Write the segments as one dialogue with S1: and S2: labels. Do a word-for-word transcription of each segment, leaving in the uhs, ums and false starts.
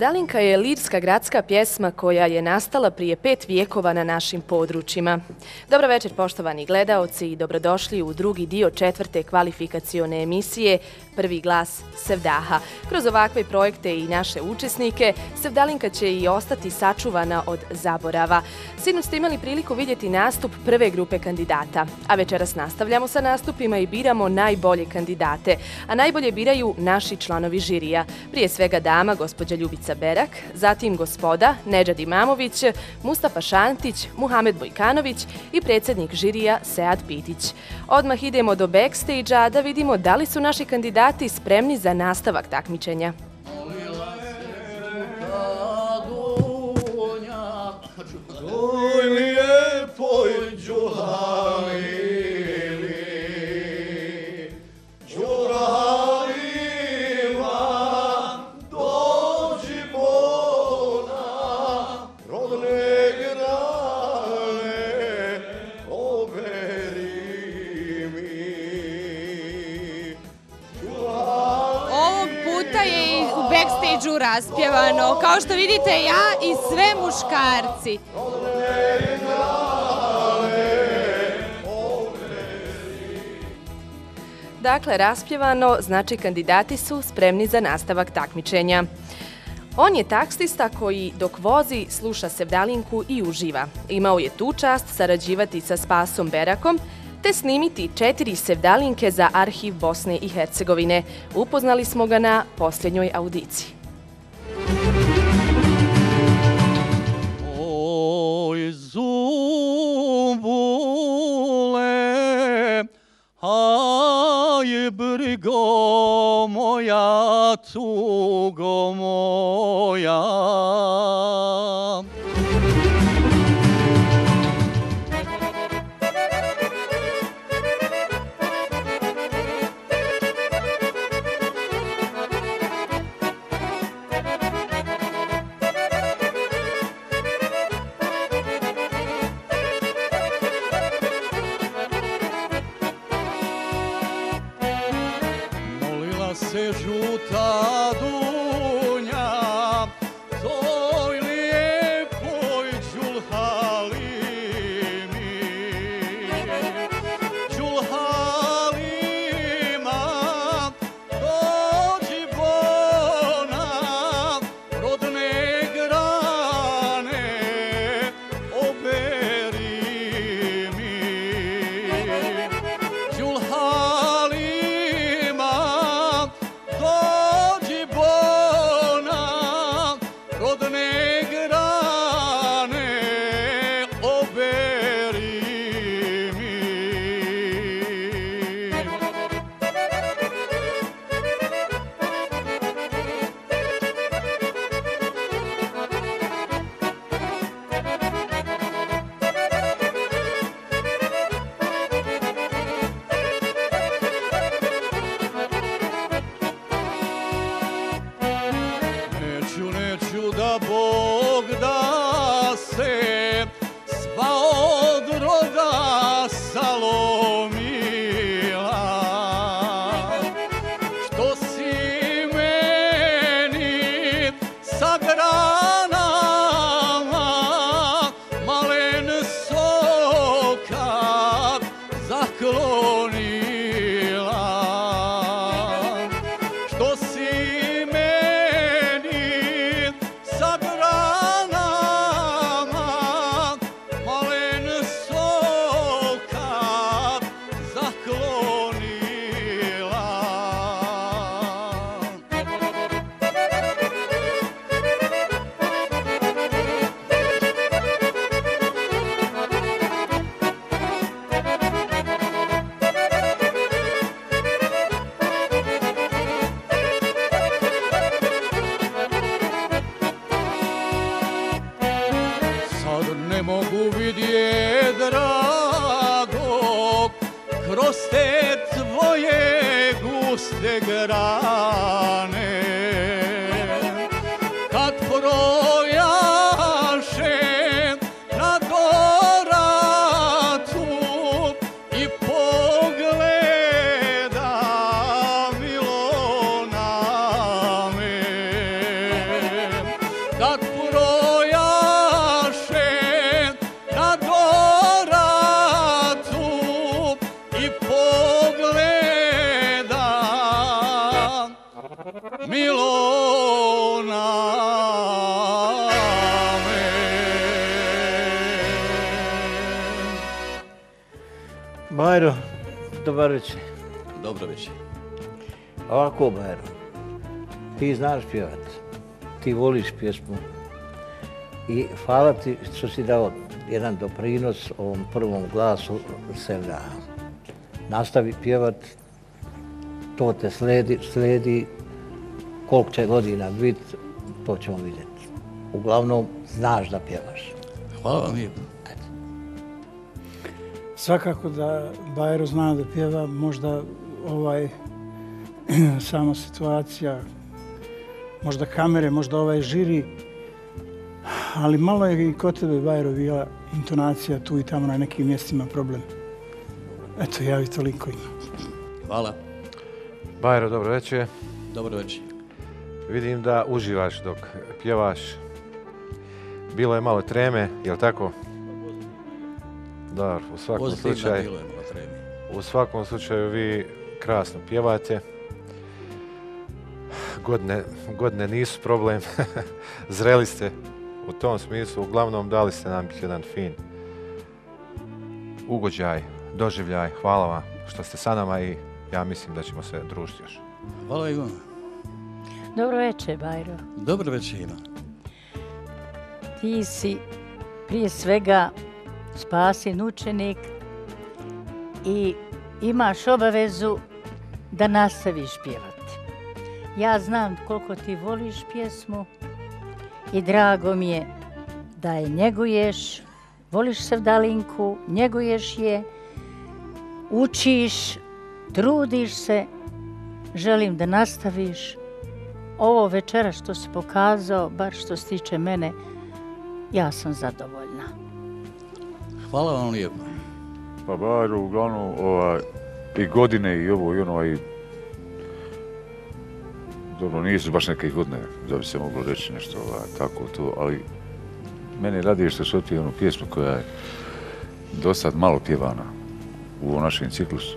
S1: Sevdalinka je lirska gradska pjesma koja je nastala prije pet vijekova na našim područjima. Dobro večer, poštovani gledaoci, i dobrodošli u drugi dio četvrte kvalifikacione emisije Prvi glas Sevdaha. Kroz ovakve projekte i naše učesnike, Sevdalinka će i ostati sačuvana od zaborava. Sinoć ste imali priliku vidjeti nastup prve grupe kandidata, a večeras nastavljamo sa nastupima i biramo najbolje kandidate, a najbolje biraju naši članovi žirija. Prije svega dama, gospođa Ljubica Berak, zatim gospoda Nedžad Imamović, Mustafa Šantić, Muhamed Bojkanović i predsjednik žirija Sead Pitić. Odmah idemo do backstage-a da vidimo da li su naši kandidati spremni za nastavak takmičenja.
S2: Backstage-u raspjevano, kao što vidite, ja i sve muškarci.
S1: Dakle, raspjevano znači kandidati su spremni za nastavak takmičenja. On je taksista koji dok vozi sluša Sevdalinku i uživa. Imao je tu čast sarađivati sa Spasom Berakom te snimiti četiri Sevdalinke za arhiv Bosne i Hercegovine. Upoznali smo ga na posljednjoj audiciji.
S3: Oj zumbule, aj brigo moja, tugo moja. Se žuta dunja toj lijepoj Đulhalimi, Đulhalima, dođi bona rodne grane, oberi mi. Đulhalima, dođi
S4: Bajro, dobar večer.
S3: Dobro večer.
S4: Ovako, Bajro, ti znaš pjevat, ti voliš pjesmu i hvala ti što si dao jedan doprinos ovom prvom glasu Sevdaha. Nastavi pjevat, to te sledi, sledi, koliko će godina biti, to ćemo vidjeti. Uglavnom, znaš da pjevaš.
S3: Hvala vam lijepo.
S5: Svakako da Bajro zna da pjeva, možda ovaj sama situacija, možda kamere, možda ovaj žiri, ali malo je i kod tebe, Bajro, bila intonacija tu i tamo na nekim mjestima problem. Eto, ja bi toliko imam.
S3: Hvala.
S6: Bajro, dobro večer.
S3: Dobro večer.
S6: Vidim da uživaš dok pjevaš. Bilo je malo treme, jel tako? Da, u svakom
S3: Pozitivna
S6: slučaju,
S3: bilo je malo treme.
S6: u svakom slučaju vi krasno pjevate. Godine, godine nisu problem. Zreli ste u tom smislu. Uglavnom dali ste nam jedan fin ugođaj, doživljaj. Hvala vam što ste sa nama i ja mislim da ćemo se družiti još.
S3: Hvala i vama.
S7: Dobro večer, Bajro.
S3: Dobro večer, Ivan.
S7: Ti si prije svega spasen učenik i imaš obavezu da nastaviš pjevati. Ja znam koliko ti voliš pjesmu i drago mi je da je njeguješ, voliš Sevdalinku, njeguješ je, učiš, trudiš se, želim da nastaviš. Ovo večera što si pokazao, bar što se tiče mene, ja sam zadovoljna.
S3: Hvala vam lijepo.
S8: Pa Bajro, uglavnom, ovaj, i godine i ovo i ono, i dobro, nisu baš neke godine da bi se moglo reći nešto ovaj, tako to, ali mene radije što su otpije onu pjesmu koja je do sad malo pjevana u ovom našem ciklusu.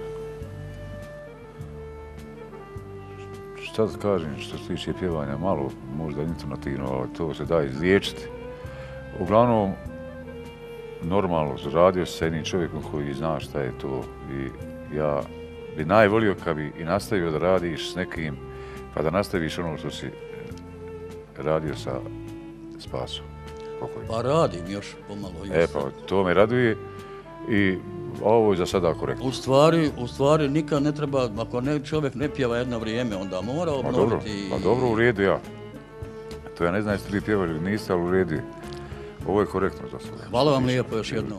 S8: Šta da kažem, što se tiče pjevanja, malo, možda intonativno, ali to se da izliječiti. Uglavnom, normalno, radio se s jednim čovjekom koji zna šta je to i ja bi najvolio kad bi i nastavio da radiš s nekim, pa da nastaviš ono što si radio sa Spasom.
S3: Pa radim još pomalo.
S8: E pa to me raduje i ovo je za sada korektno.
S3: U stvari, u stvari nikad ne treba, ako ne, čovjek ne pjeva jedno vrijeme, onda mora obnoviti.
S8: Pa dobro, pa dobro, u redu ja. To ja ne znam jeste li pjevali ili niste, ali u redu. Ovo je korektno za sada.
S3: Hvala vam lijepo još jednom.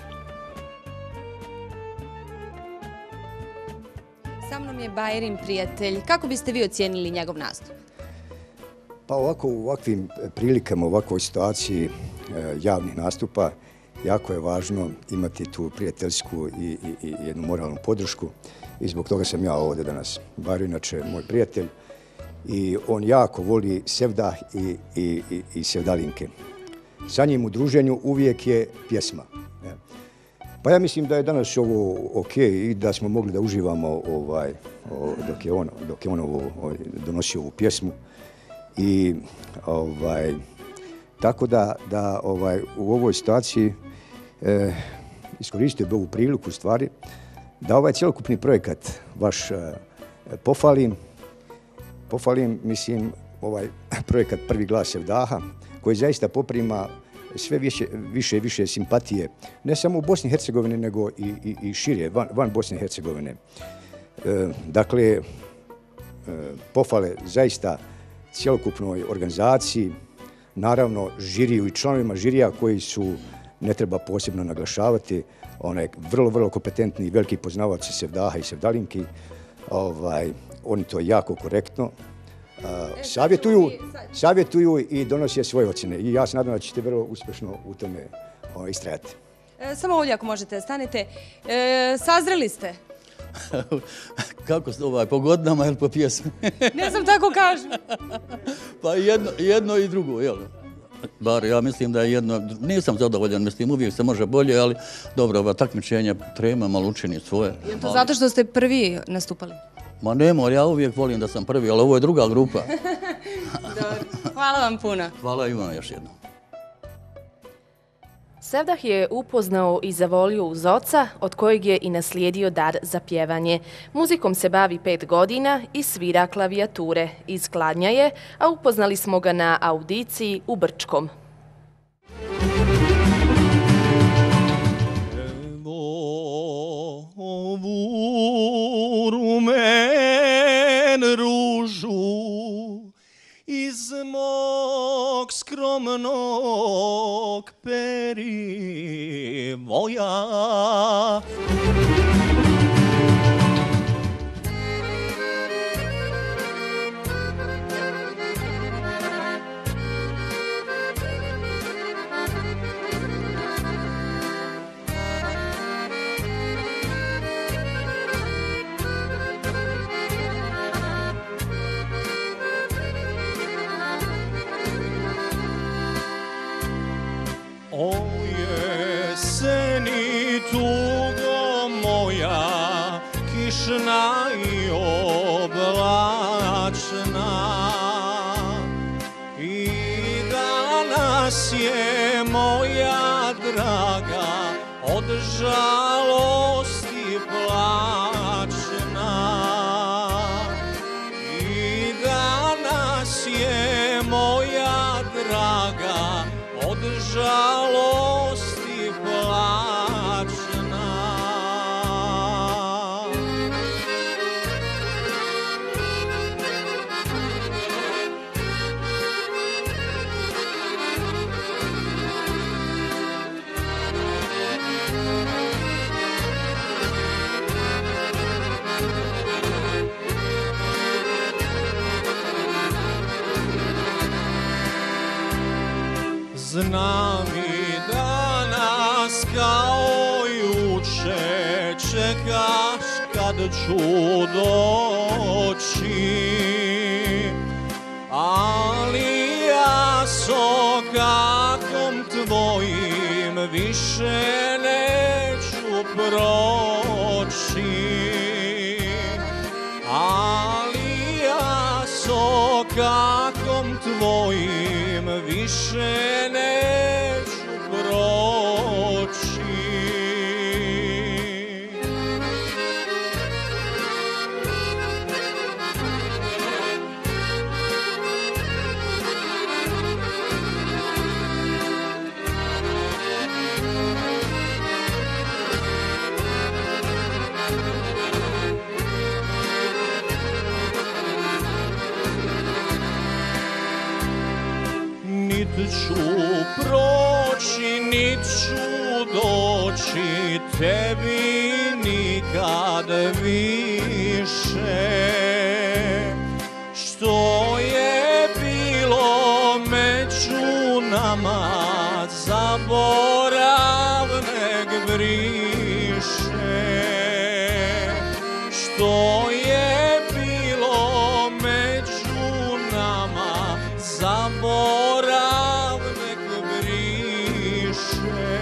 S2: Sa mnom je Bajrin prijatelj. Kako biste vi ocijenili njegov nastup?
S9: Pa ovako u ovakvim prilikama, u ovakvoj situaciji e, javnih nastupa, jako je važno imati tu prijateljsku i, i, i jednu moralnu podršku i zbog toga sam ja ovdje danas. Bajro inače moj prijatelj i on jako voli Sevdah i, i, i, i Sevdalinke. Sa njim u druženju uvijek je pjesma. Ne? Pa ja mislim da je danas ovo ok i da smo mogli da uživamo ovaj, o, dok je on, dok je on ovo, o, donosio ovu pjesmu. I ovaj, tako da, da ovaj, u ovoj situaciji eh, iskoristio bi ovu priliku stvari da ovaj cjelokupni projekat vaš eh, pofalim. Pofalim, mislim, ovaj projekat Prvi glas Sevdaha, koji zaista poprima sve više, više i više simpatije, ne samo u Bosni i Hercegovini, nego i, i, i šire, van, van Bosne i Hercegovine. E, dakle, e, pohvale zaista cjelokupnoj organizaciji, naravno žiriju i članovima žirija koji su, ne treba posebno naglašavati, onaj vrlo, vrlo kompetentni i veliki poznavaoci Sevdaha i Sevdalinki. Ovaj, oni to jako korektno Uh, savjetuju, savjetuju i donose svoje ocjene. I ja se nadam da ćete vrlo uspješno u tome uh, istrajati.
S2: E, samo ovdje ako možete, stanite. E, sazreli ste?
S3: Kako ste ovaj, po godinama ili po pjesmi?
S2: Ne znam, tako kažem.
S3: Pa jedno, jedno i drugo, jel? Bar ja mislim da je jedno, nisam zadovoljan, mislim uvijek se može bolje, ali dobro, ova takmičenja trema malo učini svoje.
S2: Je to zato što ste prvi nastupali?
S3: Ma ne mora, ja uvijek volim da sam prvi, ali ovo je druga grupa.
S2: Dobro, hvala vam puno.
S3: Hvala i vam još jednom.
S1: Sevdah je upoznao i zavolio uz oca, od kojeg je i naslijedio dar za pjevanje. Muzikom se bavi pet godina i svira klavijature. Iz Kladnja je, a upoznali smo ga na audiciji u Brčkom.
S10: Evo ovu rumen ružu iz mog skromnog perivoja. O jeseni tugo moja, kišna i oblačna, i danas je moja draga od žalosti plačna. I danas je moja draga od žalosti plačna. Znam i danas kao juče čekaš kad ću doći, ali ja s okakom tvojim više neću proći. Ali ja s okakom tvojim više neću proći. Nit ću proći, nit ću doći tebi nikad više. Što je bilo među nama, zaborav nek briše. Što je bilo među nama, zaborav nek briše.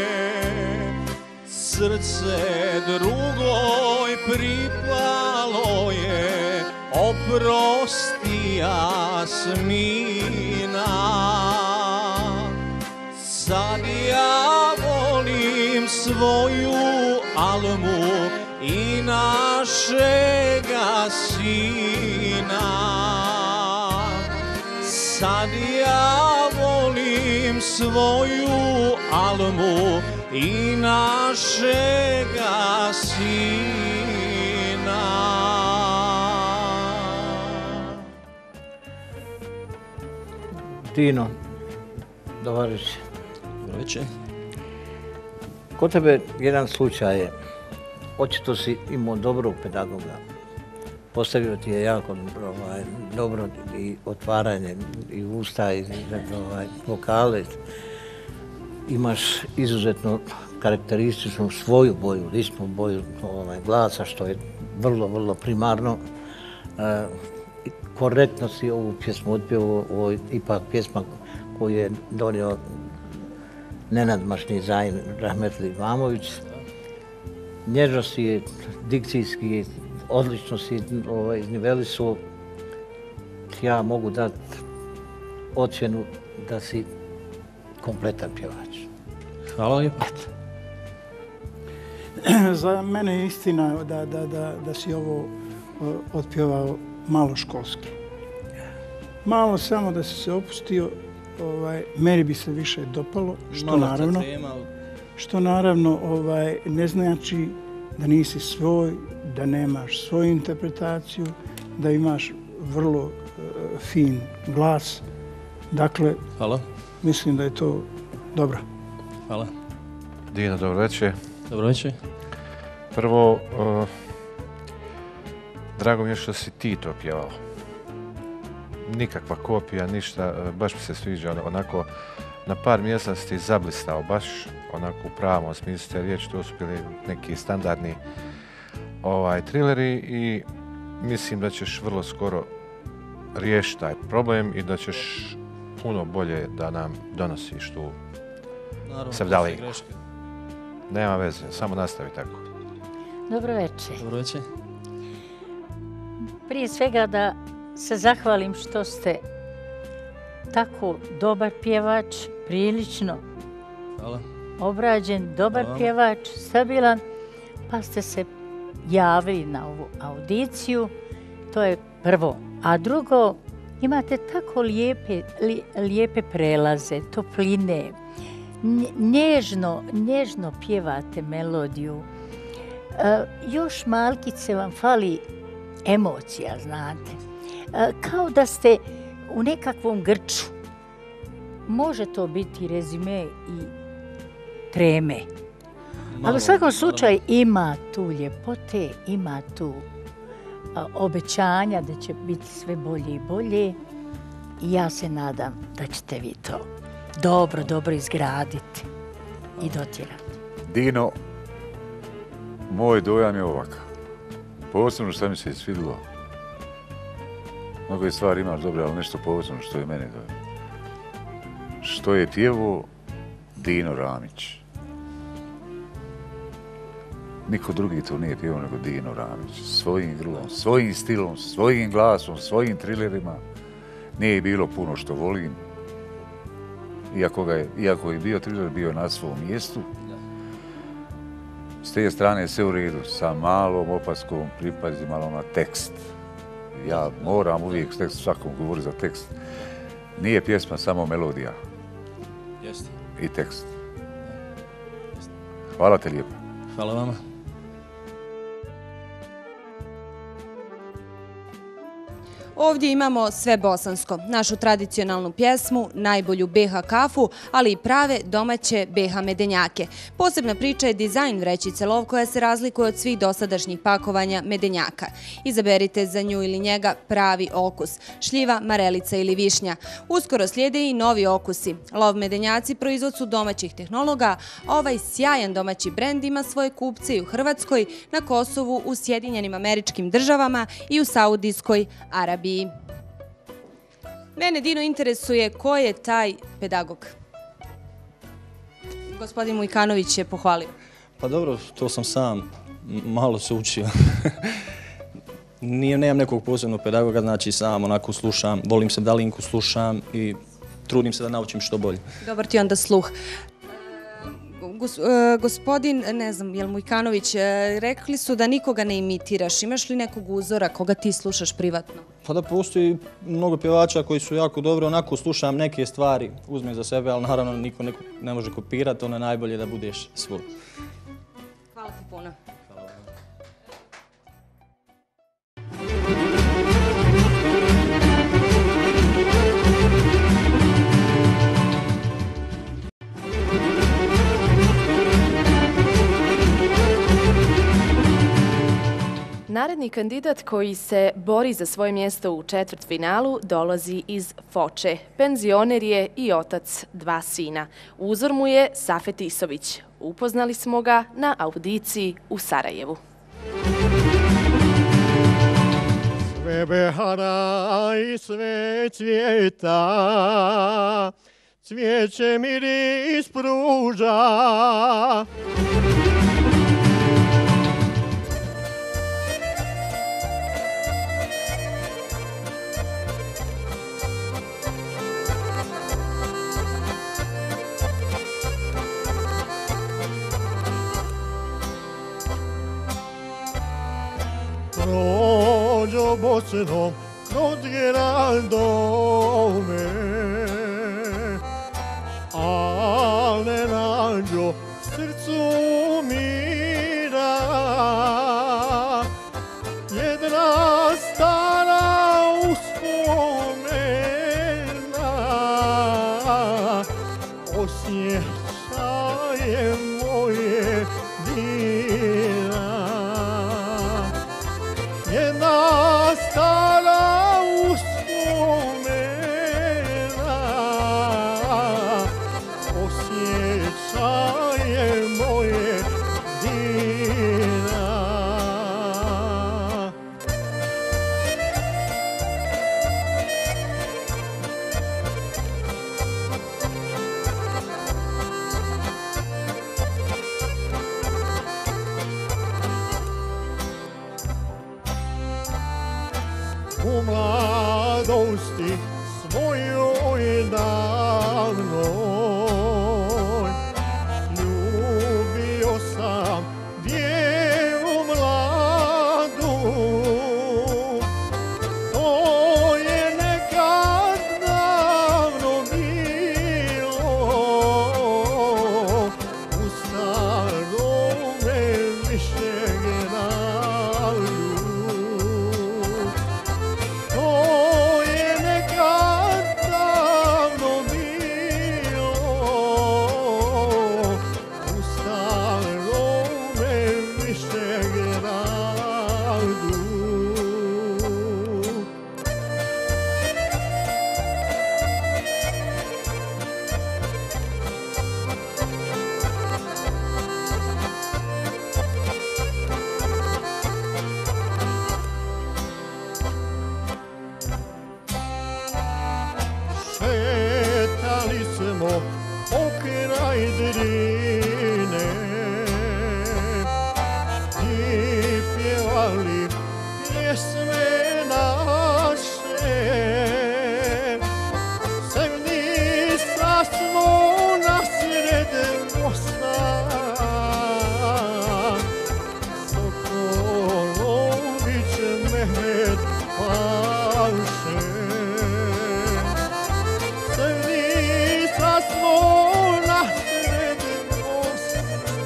S10: Srce drugoj pripalo je, oprosti Jasmina. Sad ja volim svoju Almu i našega sina. Sad ja volim svoju Almu i našega sina.
S4: Tino, dobar večer.
S10: Dobar večer.
S4: Kod tebe jedan slučaj je, očito si imao dobrog pedagoga. Postavio ti je jako ovaj, dobro i otvaranje i usta i ovaj, vokale. Imaš izuzetno karakterističnu svoju boju, ličnu boju ovaj, glasa, što je vrlo, vrlo primarno. E, korektno si ovu pjesmu otpjevao, ovo je ipak pjesma koju je donio nenadmašni Zajin Rahmetli Imamović. Nježno si, dikcijski, odlično si ovaj, iznivelisao. Ja mogu dati ocjenu da si kompletan pjevač.
S10: Hvala lijepo.
S5: Za mene je istina da, da, da, da si ovo uh, otpjevao malo školski. Malo samo da si se opustio, ovaj, meni bi se više dopalo, što
S10: Malo
S5: naravno,
S10: tema, ali-
S5: što naravno ovaj, ne znači da nisi svoj, da nemaš svoju interpretaciju, da imaš vrlo uh, fin glas. Dakle,
S10: Hvala.
S5: mislim da je to dobro.
S10: Hvala.
S6: Dino, dobro večer.
S10: Dobro večer.
S6: Prvo, uh, drago mi je što si ti to pjevao. Nikakva kopija, ništa, uh, baš mi se sviđa, ono- onako, na par mjesta si ti zablistao, baš onako u pravom smislu te riječi, to su bili neki standardni ovaj, trileri i mislim da ćeš vrlo skoro riješiti taj problem i da ćeš puno bolje da nam donosiš tu
S10: Naravno,
S6: sevdaliju.
S10: postoje greške.
S6: Nema veze, samo nastavi tako.
S7: Dobro večer.
S10: Dobro večer.
S7: Prije svega da se zahvalim što ste tako dobar pjevač, prilično
S10: Hvala.
S7: obrađen, dobar
S10: Hvala.
S7: pjevač, stabilan, pa ste se javili na ovu audiciju. To je prvo. A drugo, imate tako lijepe, li- lijepe prelaze, topline, nje- nježno, nježno pjevate melodiju. E, još malkice vam fali emocija, znate. E, kao da ste u nekakvom grču. Može to biti rezime i treme. Ali u svakom slučaju ima tu ljepote, ima tu a, obećanja da će biti sve bolje i bolje. I ja se nadam da ćete vi to dobro, dobro izgraditi i dotjerati.
S8: Dino, moj dojam je ovakav. Posebno što mi se svidilo. Mnogo je stvari imaš dobre, ali nešto posebno što je mene dojam. Što je pjevo Dino Ramić. Niko drugi to nije pjevao nego Dino Ramić. Svojim grlom, svojim stilom, svojim glasom, svojim trilerima. Nije bilo puno što volim. Iako, ga je, iako je bio triler, bio na svom mjestu. S te strane je sve u redu, sa malom opaskom, pripazi malo na tekst. Ja moram uvijek s tekst, svakom govori za tekst. Nije pjesma samo melodija
S10: Jeste.
S8: i tekst. Hvala te lijepo.
S10: Hvala vama.
S2: Ovdje imamo sve bosansko, našu tradicionalnu pjesmu, najbolju B H kafu, ali i prave domaće B H medenjake. Posebna priča je dizajn vrećice lov koja se razlikuje od svih dosadašnjih pakovanja medenjaka. Izaberite za nju ili njega pravi okus, šljiva, marelica ili višnja. Uskoro slijede i novi okusi. Lov medenjaci proizvod su domaćih tehnologa, a ovaj sjajan domaći brend ima svoje kupce i u Hrvatskoj, na Kosovu, u Sjedinjenim Američkim Državama i u Saudijskoj Arabiji. Mene, Dino, interesuje ko je taj pedagog. Gospodin Mujkanović je pohvalio.
S10: Pa dobro, to sam sam m- malo se učio. Nije, nemam nekog posebnog pedagoga, znači sam onako slušam, volim se dalinku, slušam i trudim se da naučim što bolje.
S2: Dobar ti onda sluh. Gos, e, gospodin, ne znam, jel Mujkanović, e, rekli su da nikoga ne imitiraš. Imaš li nekog uzora koga ti slušaš privatno?
S10: Pa da postoji mnogo pjevača koji su jako dobri, onako slušam neke stvari, uzmem za sebe, ali naravno niko ne, ne može kopirati, ono je najbolje da budeš svoj.
S2: Hvala ti puno.
S1: Naredni kandidat koji se bori za svoje mjesto u četvrtfinalu dolazi iz Foče. Penzioner je i otac dva sina. Uzor mu je Safet Isović. Upoznali smo ga na audiciji u Sarajevu.
S11: Sve behara i sve cvijeta, cvijeće miris pruža. prođo Bosnom kroz gradove, al ne nađo srcu mira. Jedna stara uspomena osjećaje moje dira. Jedna stara uspomena osjećaje moje dira. U mladosti svojoj davnoj ljubio sam djevu mladu. To je nekad davno bilo u starome Višegradu. To je nekad davno bilo u starome Višegradu. Šetali smo pokraj Drine i pjevali pjesme naše. Sevnica smo nasred mosta, Sokolović Mehmet Paše. Sevnica smo nasred mosta,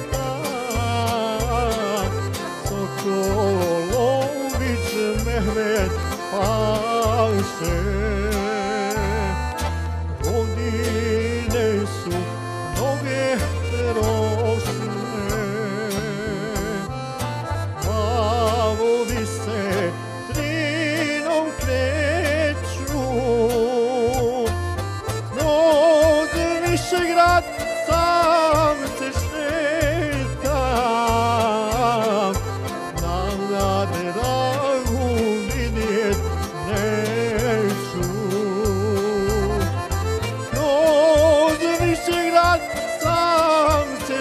S11: Sokolović Mehmet Paše. Godine su mnoge prošle, plavovi se Drinom kreću. Kroz Višegrad sam se šetam, na dragu vidjet neću. Kroz Višegrad sam se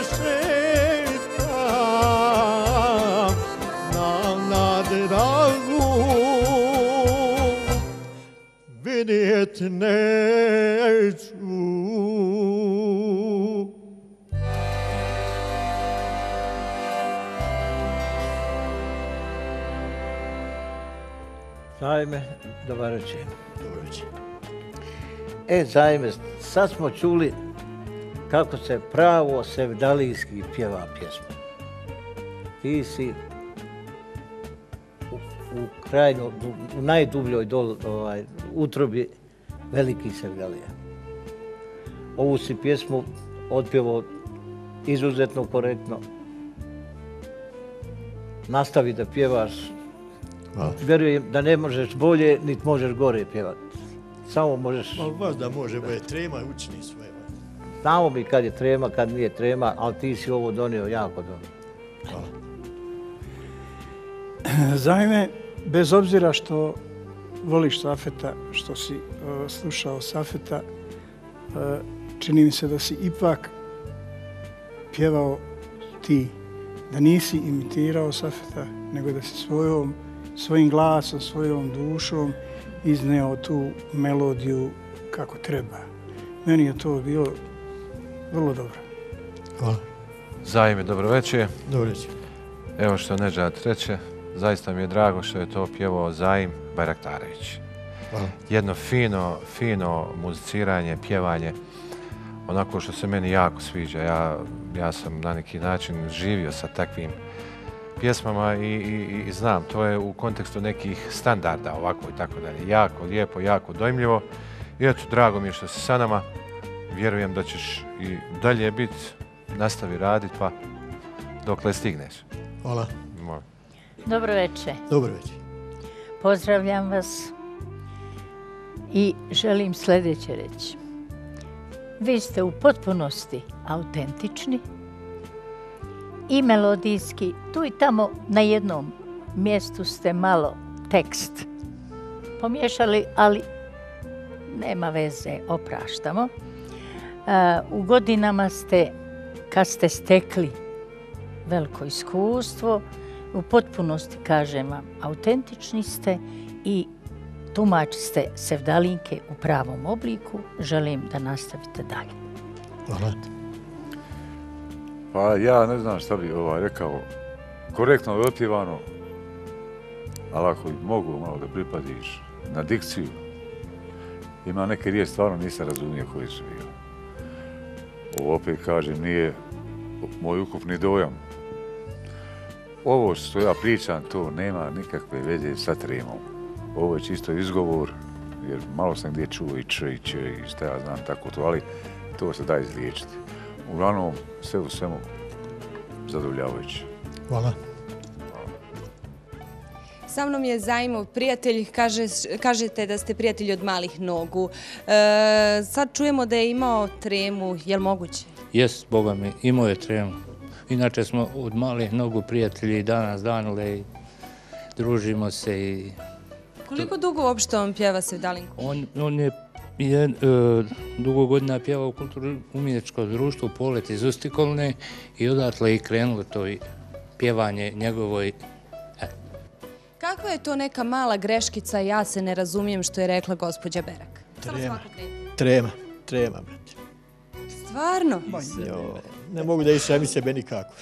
S11: šetam, na dragu vidjet neću.
S4: Zajme, dobar večer. Dobar večer. E, Zajme, sad smo čuli kako se pravo sevdalijski pjeva pjesma. Ti si u, u krajno, u, u najdubljoj dol, ovaj, utrobi veliki sevdalija. Ovu si pjesmu otpjevao izuzetno korektno. Nastavi da pjevaš.
S11: Hvala.
S4: Vjerujem da ne možeš bolje, niti možeš gore pjevati. Samo možeš...
S11: Ma vas da može, bo je trema učini sve.
S4: Znamo mi kad je trema, kad nije trema, ali ti si ovo donio jako dobro.
S11: Hvala.
S5: Zajme, bez obzira što voliš Safeta, što si uh, slušao Safeta, uh, čini mi se da si ipak pjevao ti, da nisi imitirao Safeta, nego da si svojom, svojim glasom, svojom dušom izneo tu melodiju kako treba. Meni je to bilo vrlo dobro.
S11: Hvala.
S6: Zajme, dobro večer.
S11: Dobro večer.
S6: Evo što Nedžad reče, zaista mi je drago što je to pjevao Zaim Bajraktarević.
S11: Hvala.
S6: Jedno fino, fino muziciranje, pjevanje, onako što se meni jako sviđa. Ja, ja sam na neki način živio sa takvim pjesmama i, i, i znam, to je u kontekstu nekih standarda ovako i tako dalje. Jako lijepo, jako dojmljivo. I eto, drago mi je što si sa nama. Vjerujem da ćeš i dalje biti, nastavi raditi, pa dokle stigneš.
S11: Hvala.
S6: Molim.
S7: Dobro večer.
S11: Dobro večer.
S7: Pozdravljam vas i želim sljedeće reći. Vi ste u potpunosti autentični i melodijski. Tu i tamo na jednom mjestu ste malo tekst pomiješali, ali nema veze, opraštamo. U godinama ste, kad ste stekli veliko iskustvo, u potpunosti, kažem vam, autentični ste i tumači ste sevdalinke u pravom obliku. Želim da nastavite dalje.
S11: Hvala.
S8: Pa ja ne znam šta bi ovaj rekao. Korektno je otpjevano, ali ako mogu malo da pripadiš na dikciju, ima neke riječi stvarno nisam razumio koji su bili. Ovo opet kažem, nije moj ukupni dojam. Ovo što ja pričam, to nema nikakve veze sa tremom. Ovo je čisto izgovor, jer malo sam gdje čuo i č i č i šta ja znam tako to, ali to se da izliječiti. Uglavnom, sve u svemu zadovoljavajuće.
S11: Hvala.
S2: Sa mnom je Zaimov prijatelj, kaže, kažete da ste prijatelji od malih nogu. E, sad čujemo da je imao tremu, je li moguće?
S12: Jes, Boga mi, imao je tremu. Inače smo od malih nogu prijatelji danas danule i družimo se i...
S2: Koliko dugo uopšte on pjeva sevdalinku?
S12: On, on je, je e, dugo godina pjevao u kulturno-umjetničko društvo Polet iz Ustikolne i odatle i krenulo to i pjevanje njegovoj.
S2: Kakva je to neka mala greškica, ja se ne razumijem što je rekla gospođa Berak?
S11: Trema. Trema. Trema, brate.
S2: Stvarno?
S11: Jo, ne mogu da išem sebe nikako.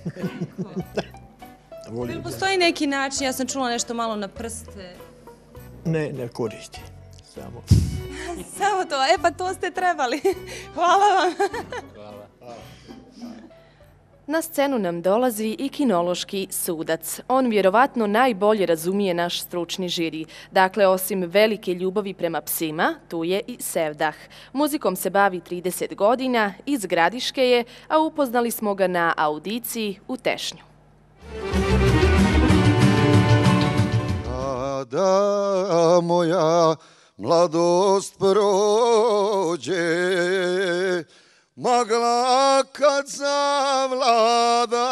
S2: Jel postoji neki način, ja sam čula nešto malo na prste.
S11: Ne, ne koristi. Samo.
S2: Samo to, e pa to ste trebali. Hvala vam.
S12: Hvala.
S1: Na scenu nam dolazi i kinološki sudac. On vjerovatno najbolje razumije naš stručni žiri. Dakle, osim velike ljubavi prema psima, tu je i sevdah. Muzikom se bavi trideset godina, iz Gradiške je, a upoznali smo ga na audiciji u Tešnju.
S13: Kada moja mladost prođe, magla kad zavlada,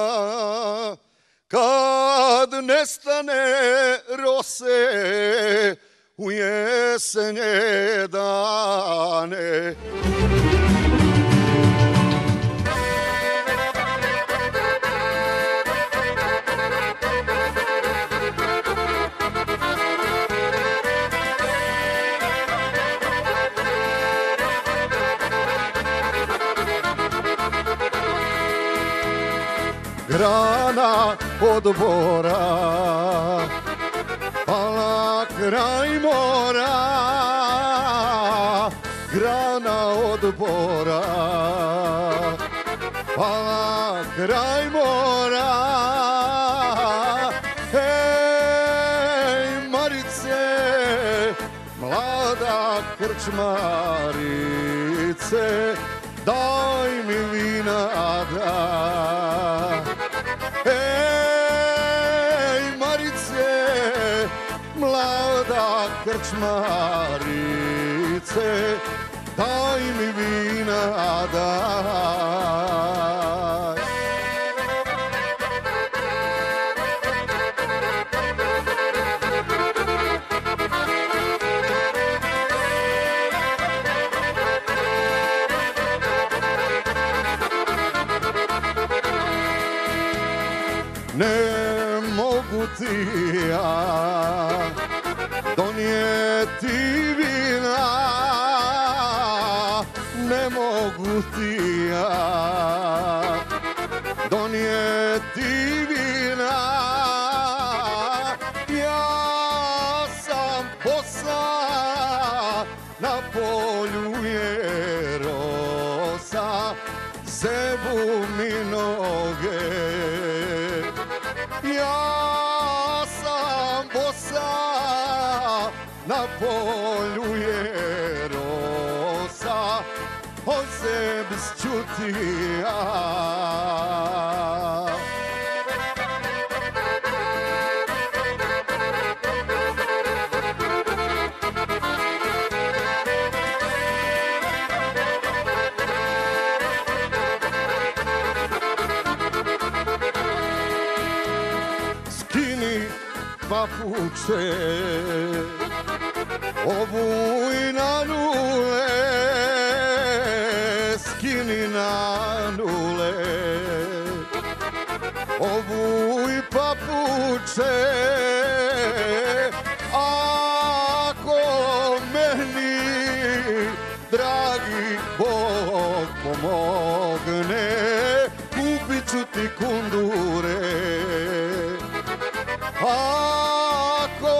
S13: kad nestane rose u jesenje dane. Grana od bora pala kraj mora, grana od bora pala kraj mora. Hej, Marice, mlada krčmarice, daj mi vina da. Ej, Marice, mlada krčmarice, daj mi vina daj. Ne mogu ti ja donijeti vina, ne mogu ti ja donijeti vina. zovu mi noge. Ja sam bosa, na polju je rosa, on se bezčutija. Papuče, obuj na nule, skini na nule. Obuj papuče, ako meni dragi Bog pomogne, kupit ću ti kundure. Ako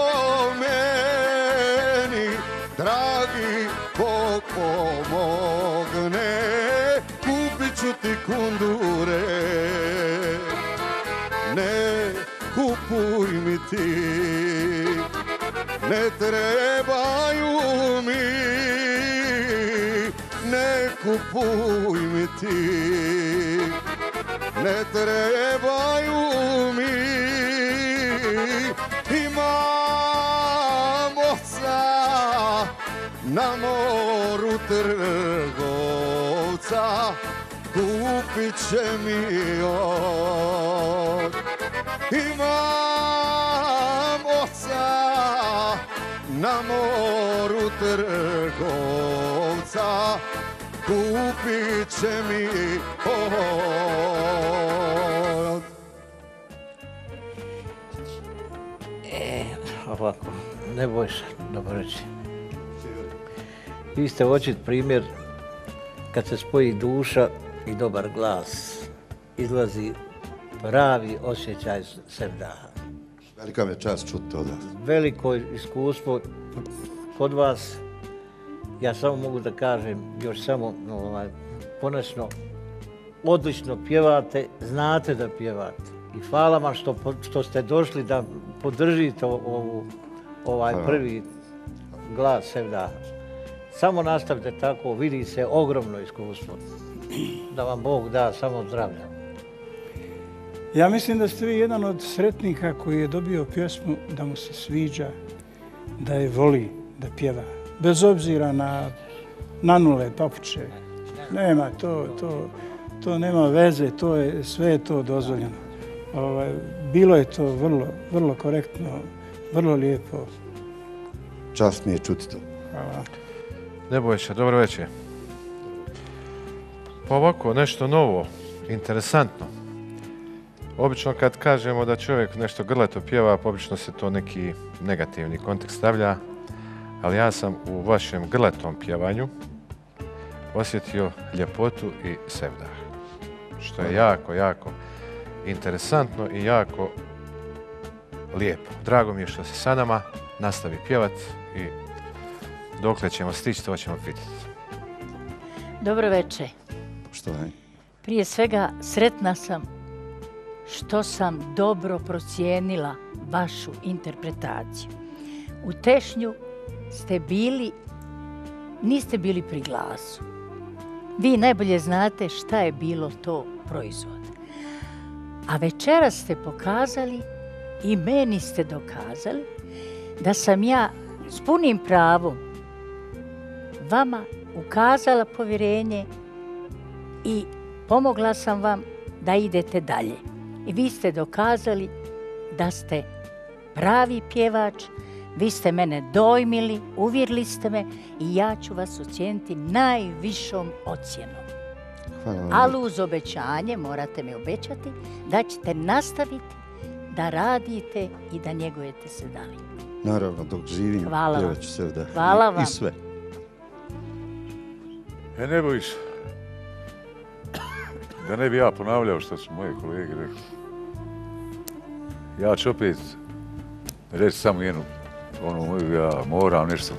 S13: meni, dragi Bog pomogne, kupit ću ti kundure. Ne kupuj mi ti, ne trebaju mi, ne kupuj mi ti, ne trebaju mi. Imam oca na moru trgovca, kupit će mi on. Imam oca na moru trgovca, kupit će mi on.
S4: Ovako, Nebojša, dobro reći. Vi ste očit primjer kad se spoji duša i dobar glas. Izlazi pravi osjećaj sevdaha.
S14: Velika me čast čuti to da.
S4: Veliko iskustvo kod vas. Ja samo mogu da kažem, još samo ovaj, ponosno, odlično pjevate, znate da pjevate. I hvala vam što, što ste došli da podržite ovu, ovaj prvi glas sevdaha. Samo nastavite tako, vidi se ogromno iskustvo. Da vam Bog da samo zdravlja.
S5: Ja mislim da ste vi jedan od sretnika koji je dobio pjesmu da mu se sviđa, da je voli da pjeva. Bez obzira na nanule, papuče. Nema to, to, to nema veze, to je, sve je to dozvoljeno. Ovaj, bilo je to vrlo, vrlo korektno, vrlo lijepo.
S14: Čast mi je čuti to.
S5: Hvala.
S6: Nebojša, dobro večer. Pa ovako, nešto novo, interesantno. Obično kad kažemo da čovjek nešto grleto pjeva, obično se to neki negativni kontekst stavlja, ali ja sam u vašem grletom pjevanju osjetio ljepotu i sevdah. Što je jako, jako interesantno i jako lijepo. Drago mi je što si sa nama, nastavi pjevat i dokle ćemo stići, to ćemo vidjeti.
S7: Dobro večer.
S14: Poštovani.
S7: Prije svega sretna sam što sam dobro procijenila vašu interpretaciju. U Tešnju ste bili, niste bili pri glasu. Vi najbolje znate šta je bilo to proizvod. A večeras ste pokazali i meni ste dokazali da sam ja s punim pravom vama ukazala povjerenje i pomogla sam vam da idete dalje. I vi ste dokazali da ste pravi pjevač, vi ste mene dojmili, uvjerili ste me i ja ću vas ocijeniti najvišom ocjenom. Ali uz obećanje, morate mi obećati, da ćete nastaviti da radite i da njegujete sevdahi.
S14: Naravno, dok živim, pjevat ću sevdah.
S7: Hvala vam.
S14: I sve.
S8: E, ne bojiš. Da ne bi ja ponavljao što su moji kolege rekli. Ja ću opet reći samo jednu, ono moju, ja moram nešto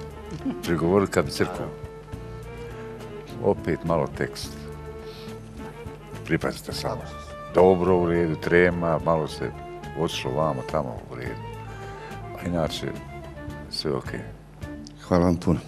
S8: prigovoriti kad bi crkao. Opet malo tekst. pripazite samo. Dobro u redu, trema, malo se otišlo vamo, tamo u redu. A inače, sve okej.
S14: Hvala vam puno.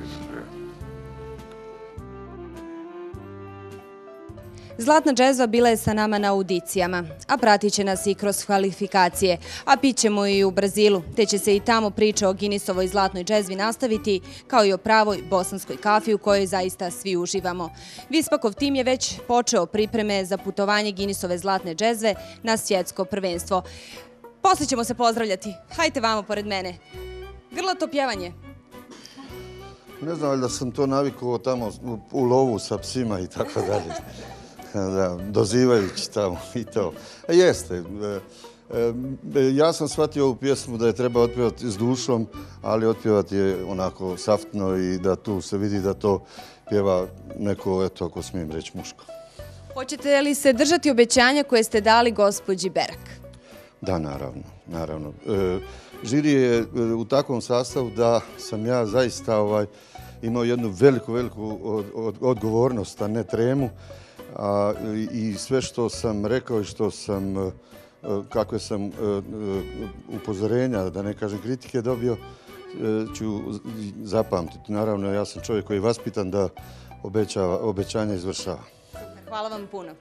S2: Zlatna džezva bila je sa nama na audicijama, a pratit će nas i kroz kvalifikacije, a pit ćemo i u Brazilu, te će se i tamo priča o Guinnessovoj zlatnoj džezvi nastaviti, kao i o pravoj bosanskoj kafi u kojoj zaista svi uživamo. Vispakov tim je već počeo pripreme za putovanje Guinnessove zlatne džezve na svjetsko prvenstvo. Posle ćemo se pozdravljati. Hajte vamo pored mene. Grlato pjevanje.
S14: Ne znam da sam to navikao tamo u lovu sa psima i tako dalje. Da, dozivajući tamo i to. A jeste. Ja sam shvatio ovu pjesmu da je treba otpjevati s dušom, ali otpjevati je onako saftno i da tu se vidi da to pjeva neko, eto, ako smijem reći, muško.
S2: Hoćete li se držati obećanja koje ste dali gospođi Berak?
S14: Da, naravno. naravno. Žiri je u takvom sastavu da sam ja zaista ovaj, imao jednu veliku, veliku odgovornost, a ne tremu. A, i sve što sam rekao i što sam, kakve sam upozorenja, da ne kažem kritike, dobio, ću zapamtiti. Naravno, ja sam čovjek koji je vaspitan da obećava, obećanja izvršava.
S2: Hvala vam puno.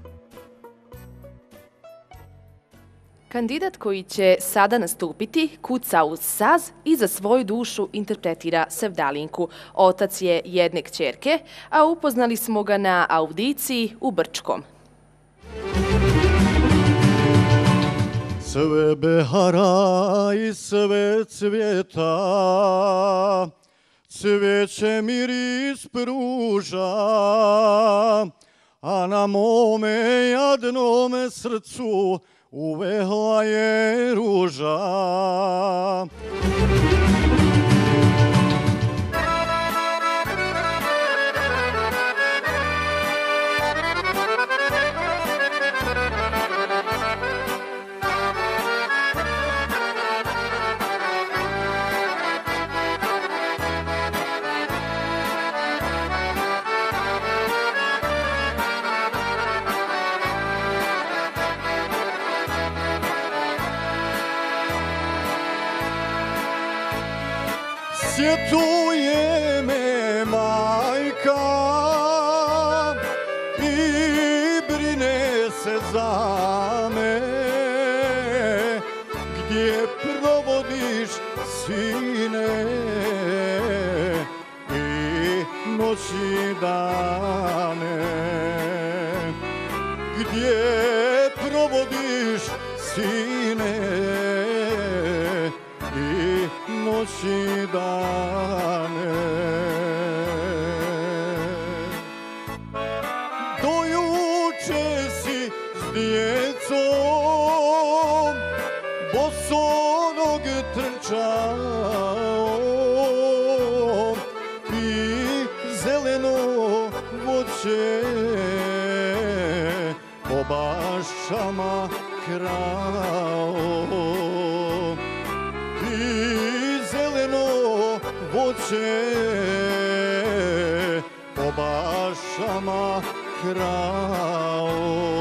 S1: Kandidat koji će sada nastupiti kuca uz saz i za svoju dušu interpretira Sevdalinku. Otac je jedne kćerke, a upoznali smo ga na audiciji u Brčkom.
S13: Sve behara i sve cvjeta, cvijeće miris pruža, a na mome jadnome srcu uvehla je ruža. Sjetuje me majka i brine se za me, gdje provodiš, sine, i noći dane, gdje provodiš, sine, i noći dane. Do juče si s djecom bosonog trčao i zeleno voće po bašama krao. Voće po bašama krao.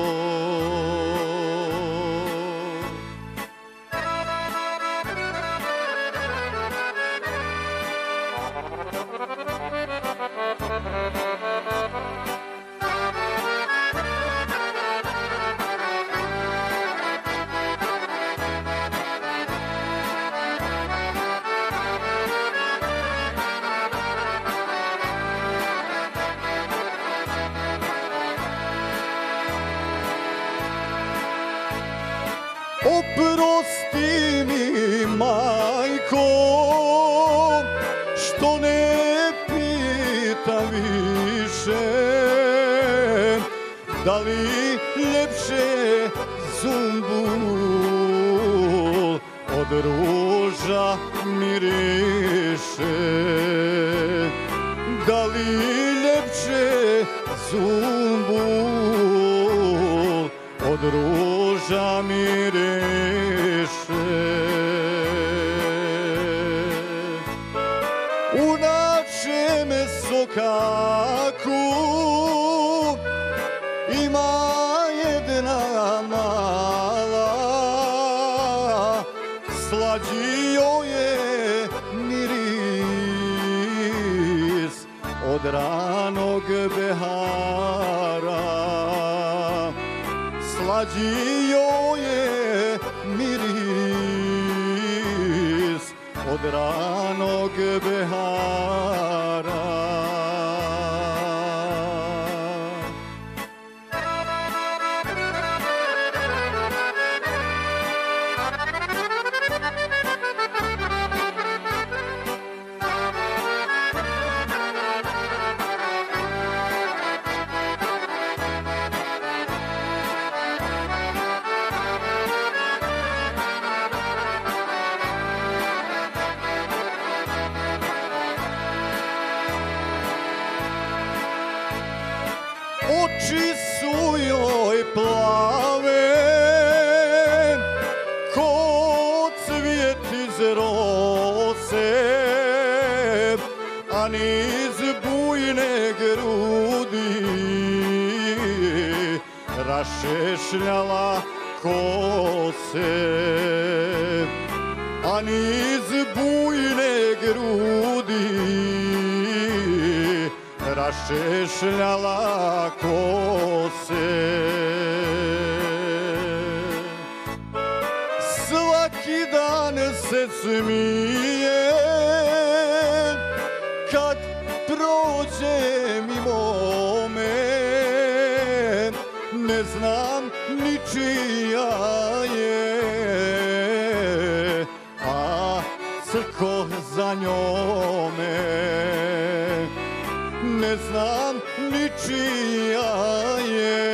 S13: Oprosti mi, majko, što ne pitam više, da li ljepše zumbul od ruža miriše, da li ljepše zumbul od ruža miriše. U našem sokaku ima od ranog behara, slađi joj je miris od ranog behara. Oči su joj plave, ko cvijet iz rose, a niz bujne grudi rašešljala kose, a niz bujne grudi rašešljala kose. Svaki dan se smije kad prođe mimo me, ne znam ni čija je, a crko za njome. Ne znam ni čija je,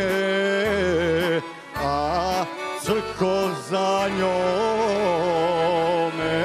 S13: a crko za njome.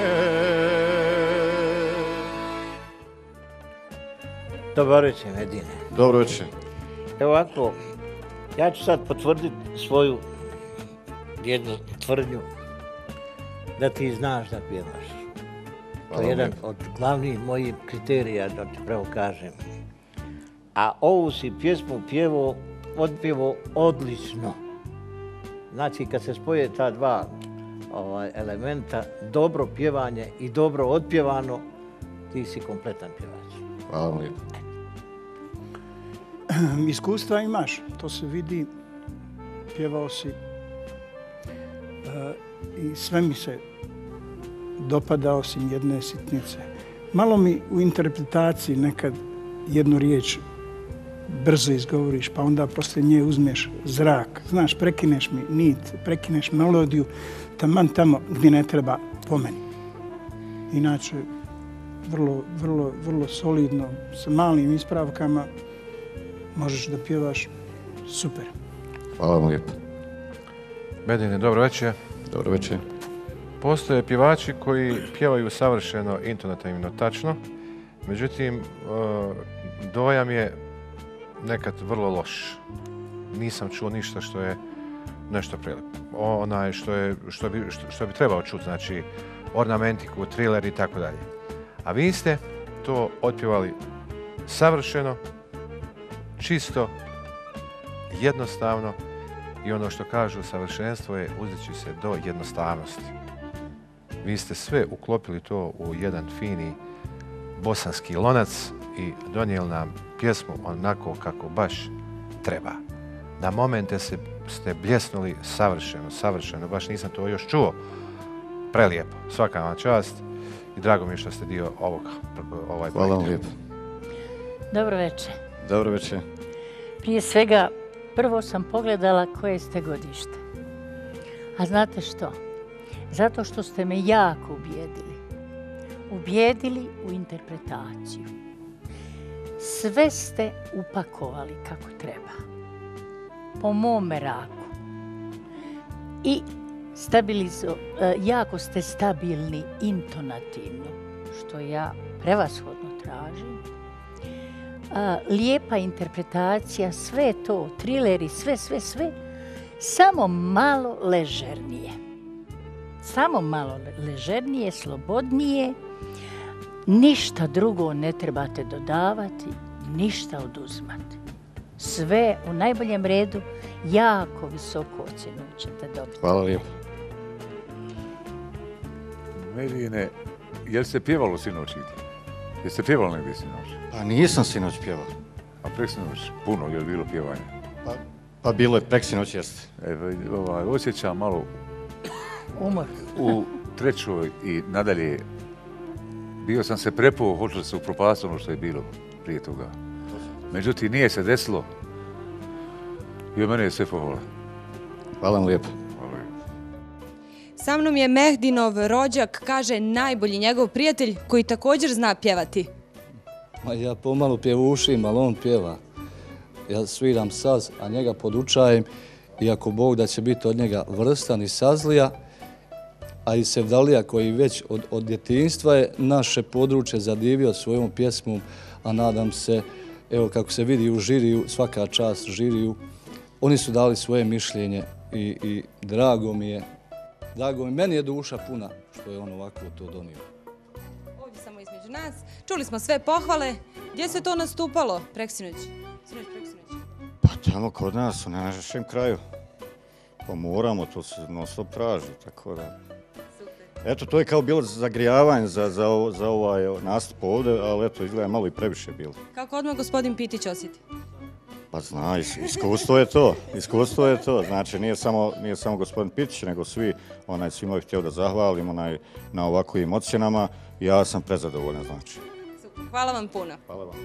S4: Dobar večer, Medine.
S6: Dobro večer.
S4: Evo ovako, ja ću sad potvrditi svoju jednu tvrdnju da ti znaš da pjevaš. To je jedan od glavnih mojih kriterija, da ti pravo kažem. A ovu si pjesmu pjevo, odpjevo odlično. Znači, kad se spoje ta dva ovaj, elementa, dobro pjevanje i dobro otpjevano, ti si kompletan pjevač.
S6: Hvala vam lijepo.
S5: Iskustva imaš, to se vidi, pjevao si i sve mi se dopada osim jedne sitnice. Malo mi u interpretaciji nekad jednu riječ brzo izgovoriš, pa onda poslije nje uzmeš zrak. Znaš, prekineš mi nit, prekineš melodiju, taman tamo gdje ne treba po meni. Inače, vrlo, vrlo, vrlo solidno, sa malim ispravkama, možeš da pjevaš super.
S6: Hvala vam lijepo. Medine, dobro večer. Dobro večer. Postoje pjevači koji pjevaju savršeno, intonativno, tačno, međutim, dojam je nekad vrlo loš. Nisam čuo ništa što je nešto prelijepo. Onaj što, je, što, bi, što, što bi trebao čuti, znači ornamentiku, triler i tako dalje. A vi ste to otpjevali savršeno, čisto, jednostavno i ono što kažu savršenstvo je uzdići se do jednostavnosti. Vi ste sve uklopili to u jedan fini bosanski lonac i donijeli nam pjesmu onako kako baš treba. Na momente se, ste bljesnuli savršeno, savršeno, baš nisam to još čuo. Prelijepo, svaka vam čast i drago mi je što ste dio ovog ovaj
S8: Hvala vam lijepo.
S7: Dobro večer.
S8: Dobro večer.
S7: Prije svega, prvo sam pogledala koje ste godište. A znate što? Zato što ste me jako ubijedili. Ubijedili u interpretaciju. Sve ste upakovali kako treba. Po mom meraku. I stabilizo, jako ste stabilni intonativno, što ja prevashodno tražim. Lijepa interpretacija, sve to, trileri, sve, sve, sve, samo malo ležernije. Samo malo ležernije, slobodnije, ništa drugo ne trebate dodavati, ništa oduzimati. Sve u najboljem redu, jako visoko ocjenu ćete dobiti.
S8: Hvala lijepo. Medine, jel se pjevalo sinoć? Jeste pjevali negdje sinoć?
S15: Pa nisam sinoć pjevao.
S8: A preksinoć puno je bilo pjevanja?
S15: Pa, pa bilo je preksinoć, jeste.
S8: E, ovaj, osjećam malo u trećoj i nadalje. Bio sam se prepuo, hoće se upropasti ono što je bilo prije toga. Međutim, nije se desilo i od mene je sve pohvala.
S15: Hvala vam lijepo.
S2: Sa mnom je Mehdinov rođak, kaže najbolji njegov prijatelj koji također zna pjevati.
S16: Ma ja pomalo pjevušim, ali on pjeva. Ja sviram saz, a njega podučajem i ako Bog da će biti od njega vrstan i sazlija, a i Sevdalija koji već od, od djetinjstva je naše područje zadivio svojom pjesmom, a nadam se, evo kako se vidi u žiriju, svaka čast žiriju, oni su dali svoje mišljenje i, i drago mi je, drago mi, meni je duša puna što je on ovako to donio.
S2: Ovdje samo između nas, čuli smo sve pohvale, gdje se to nastupalo preksinoć? Sinoć, preksinoć.
S15: Pa tamo kod nas, u našem kraju. Pa moramo, to se non stop traži, tako da... Eto, to je kao bilo zagrijavanje za, za, za ovaj nastup ovdje, ali eto, izgleda malo i previše bilo.
S2: Kako odmah gospodin Pitić osjeti?
S15: Pa zna, iskustvo je to, iskustvo je to. Znači, nije samo, nije samo gospodin Pitić, nego svi, onaj, svima bih htio da zahvalim onaj, na ovakvim ocjenama. Ja sam prezadovoljan, znači.
S2: Super, hvala vam puno.
S15: Hvala vam.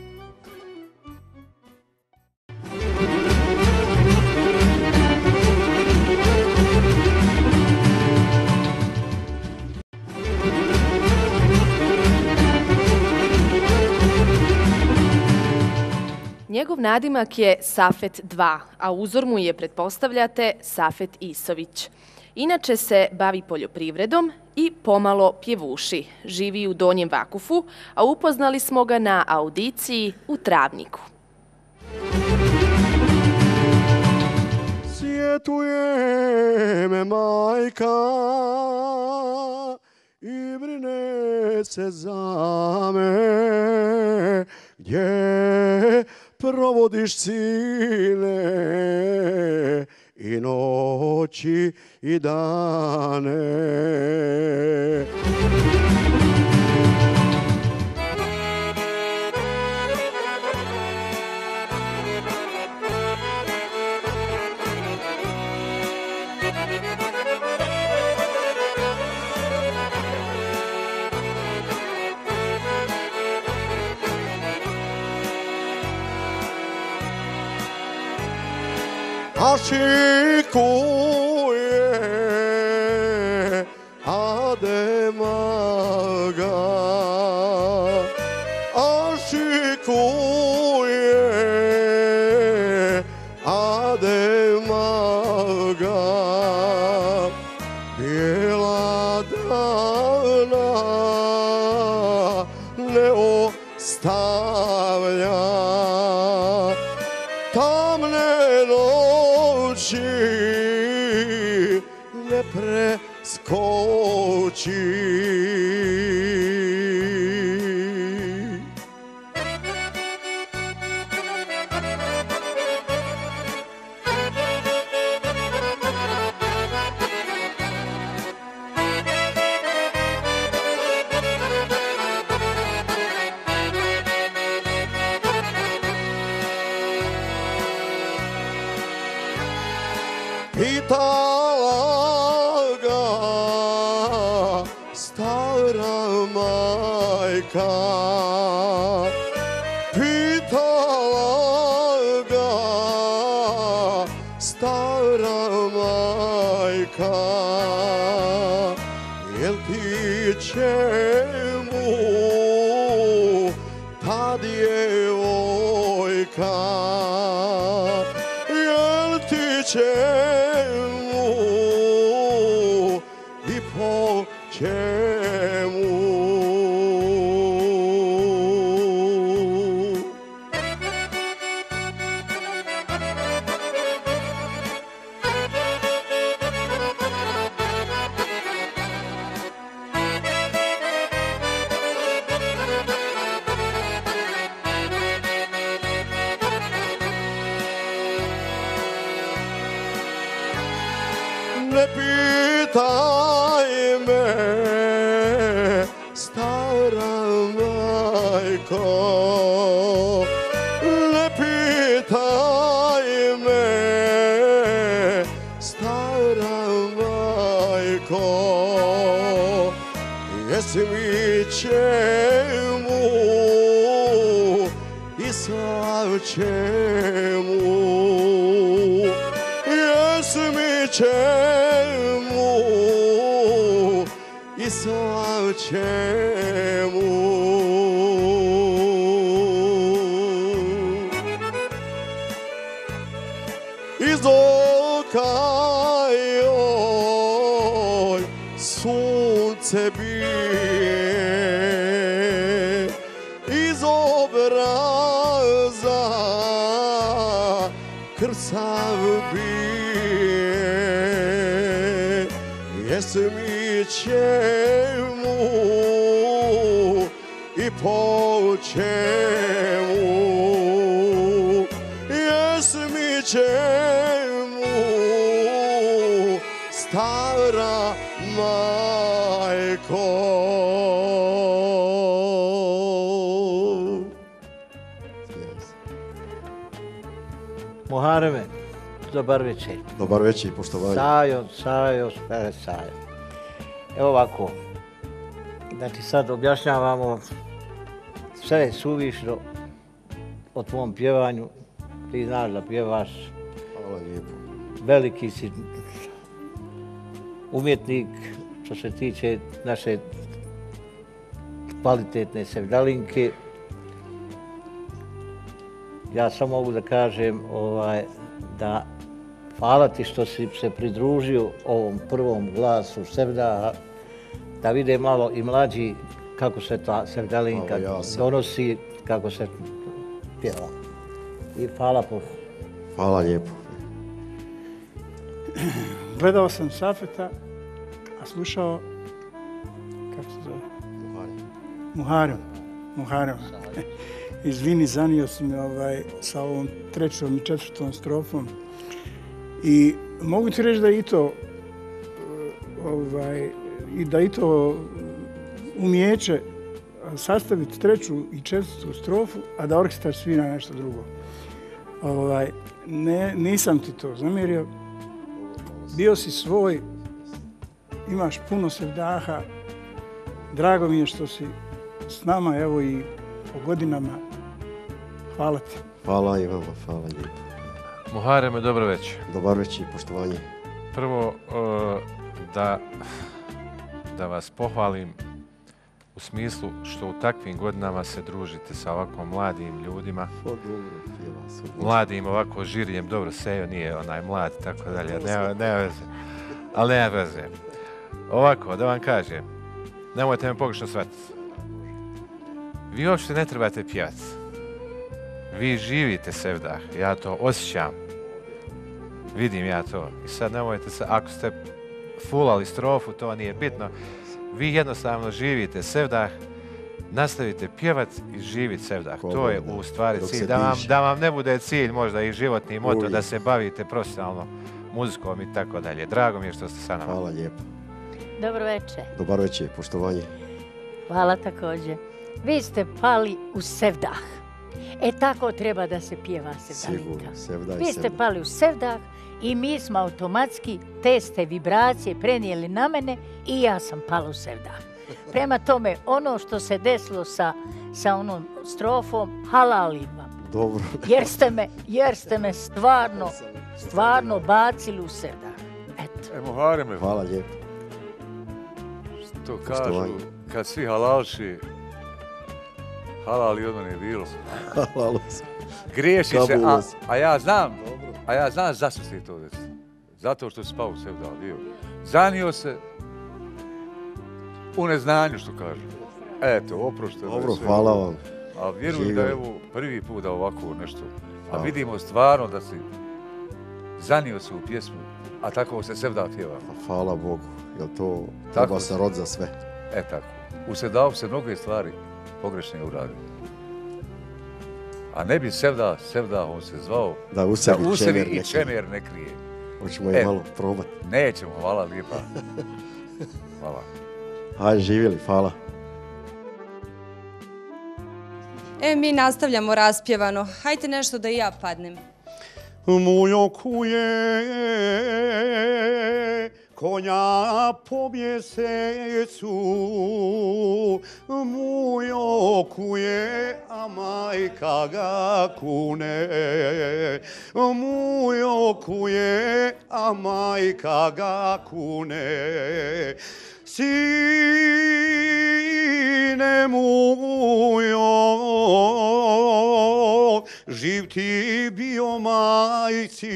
S1: Njegov nadimak je Safet dva, a uzor mu je, pretpostavljate, Safet Isović. Inače se bavi poljoprivredom i pomalo pjevuši. Živi u Donjem Vakufu, a upoznali smo ga na audiciji u Travniku.
S13: Sjetuje me majka i brine se za me, gdje provodiš sine i noći i dane. Aşikuje Ademaga, aşikuje Ademaga, bijela dana ne ostavlja, tamne noći ne preskoči. Pitala ga stara majka, pitala ga stara majka, jel ti čemu ta djevojka, jel ti čemu i po čemu? Ne pitaj me, stara majka, ne pitaj me, stara majko, jesi mi čemu i sav čemu, jesi mi čemu i sav čemu. Iz oka joj sunce bije, iz obraza krsav bije, jesi mi čemu i po čemu, jesi mi čemu, stara majko.
S4: Muhareme, dobar večer.
S17: Dobar večer, poštovanje.
S4: Sajo, Sajo, spere Sajo. Evo ovako, znači sad objašnjavamo, sve je suvišno o tvom pjevanju. Ti znaš da pjevaš.
S17: Hvala lijepo.
S4: Veliki si umjetnik što se tiče naše kvalitetne sevdalinke. Ja samo mogu da kažem ovaj, da hvala ti što si se pridružio ovom prvom glasu sevdaha, da vide malo i mlađi kako se ta sevdalinka donosi, kako se pjeva. I hvala po...
S17: Hvala lijepo.
S5: Gledao sam Safeta, a slušao, kako se zove? Muharem. Muharem. Izvini, zanio sam me ovaj, sa ovom trećom i četvrtom strofom. I mogu ti reći da i to, ovaj, i da i to umijeće sastaviti treću i četvrtu strofu, a da orkestar svira nešto drugo. Ovaj, ne, nisam ti to zamjerio. Bio si svoj, imaš puno sevdaha. Drago mi je što si s nama, evo i po godinama. Hvala ti.
S17: Hvala i vama, hvala lijepo.
S6: Muhareme, dobro večer.
S17: Dobar večer, poštovanje.
S6: Prvo, uh, da, da vas pohvalim u smislu što u takvim godinama se družite sa ovako mladim ljudima. Mladim ovako žirijem, dobro, Sejo nije onaj mlad, tako dalje, nema, nema veze. Ali nema veze. Ovako, da vam kažem, nemojte me pogrešno shvatiti. Vi uopšte ne trebate pjevati. Vi živite sevdah, ja to osjećam. Vidim ja to. I sad nemojte se, ako ste fulali strofu, to nije bitno. Vi jednostavno živite sevdah, nastavite pjevat i živit sevdah. To je u stvari cilj. Da vam, da vam ne bude cilj možda i životni moto, da se bavite profesionalno muzikom i tako dalje. Drago mi je što ste sa nama.
S17: Hvala lijepo.
S7: Dobro večer.
S17: Dobar večer, poštovanje.
S7: Hvala također. Vi ste pali u sevdah. E tako treba da se pjeva sevdalinka. Vi ste pali u sevdah i mi smo automatski te ste vibracije prenijeli na mene i ja sam pala u sevdah. Prema tome, ono što se desilo sa, sa onom strofom, halalim vam.
S17: Dobro.
S7: Jer ste me, jer ste me stvarno, stvarno bacili u sevdah. Eto.
S8: E, Muhareme.
S17: Hvala lijepo.
S8: Što kažu, kad svi halalši, halal i od mene je bilo.
S17: Halal.
S8: Griješi se, a, a ja znam, a ja znam zašto si to desilo. Zato što si pao u sevdah, bio. Zanio se u neznanju, što kažu. Eto, oprošte.
S17: Dobro, hvala vam.
S8: A vjerujem da je ovo prvi put da ovako nešto. A vidimo stvarno da si zanio se u pjesmu, a tako se sevdah pjeva.
S17: Hvala Bogu, jer to treba se rod za sve.
S8: E tako. U sevdahu se mnoge stvari pogrešne uradio. A ne bi sevdah, sevdah on se zvao
S17: da u sebi
S8: i čemer ne krije.
S17: Hoćemo je malo probati.
S8: Nećemo, hvala lijepa. Hvala.
S17: Hajde, živjeli, hvala.
S2: E, mi nastavljamo raspjevano. Hajte nešto da i ja padnem.
S13: Mujo kuje konja po mjesecu, mujo kuje, a majka ga kune. Mujo kuje, a majka ga kune. Sine mujo, živ ti bio majci,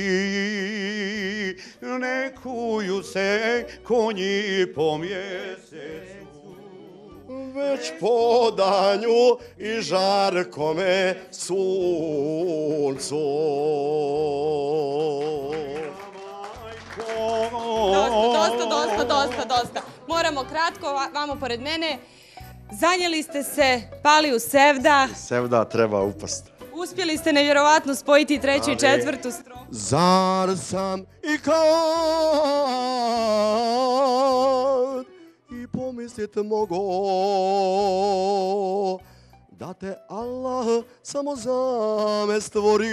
S13: ne kuju se konji po mjesecu. Već po danju i žarkome suncu.
S2: Dosta, dosta, dosta, dosta, dosta. Moramo kratko, vamo pored mene. Zanijeli ste se, pali u sevda.
S17: Sevda treba upast.
S2: Uspjeli ste nevjerovatno spojiti treću i četvrtu strofu.
S13: Zar sam i kad i pomislit mogo da te Allah samo za me stvori.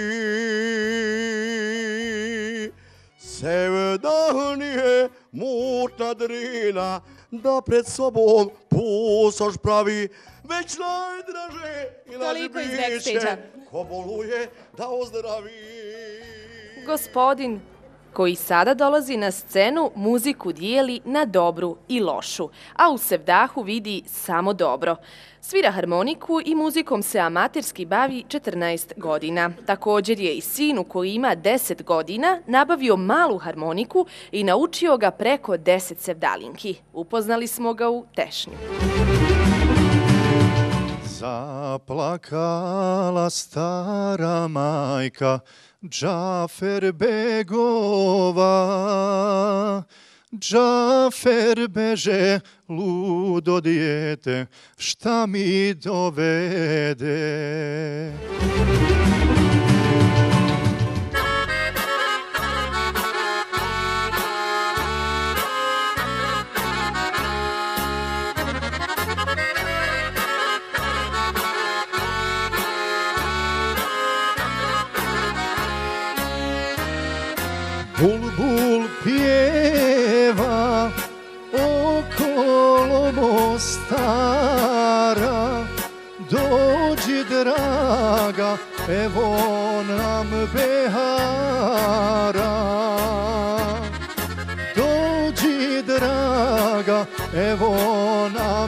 S13: Sevda nije mutna drina da pred sobom pusoš pravi, već najdraže i najbliže ko boluje da ozdravi.
S1: Gospodin koji sada dolazi na scenu muziku dijeli na dobru i lošu, a u sevdahu vidi samo dobro. Svira harmoniku i muzikom se amaterski bavi četrnaest godina. Također je i sinu koji ima deset godina nabavio malu harmoniku i naučio ga preko deset sevdalinki. Upoznali smo ga u Tešnju.
S13: Zaplakala stara majka Džafer begova, Džafer beže, ludo dijete, šta mi dovede? Bulbul pjeva okolo Mostara, dođi draga, evo nam behara. Dođi draga, evo nam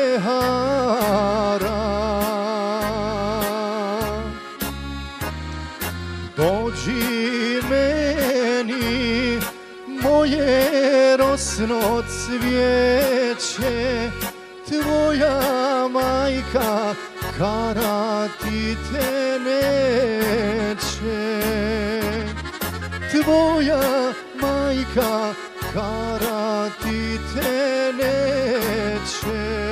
S13: behara. Dođi meni, moje rosno cvijeće, tvoja majka karati te neće. Tvoja majka karati te neće.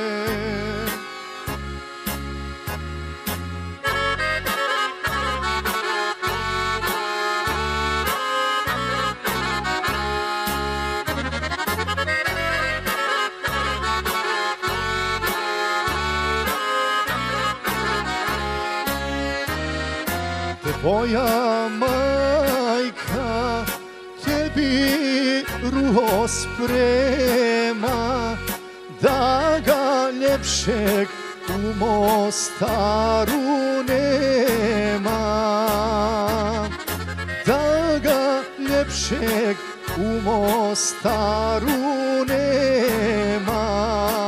S13: Tvoja majka tebi ruho sprema, da ga ljepšeg u Mostaru nema. Da ga ljepšeg u Mostaru nema.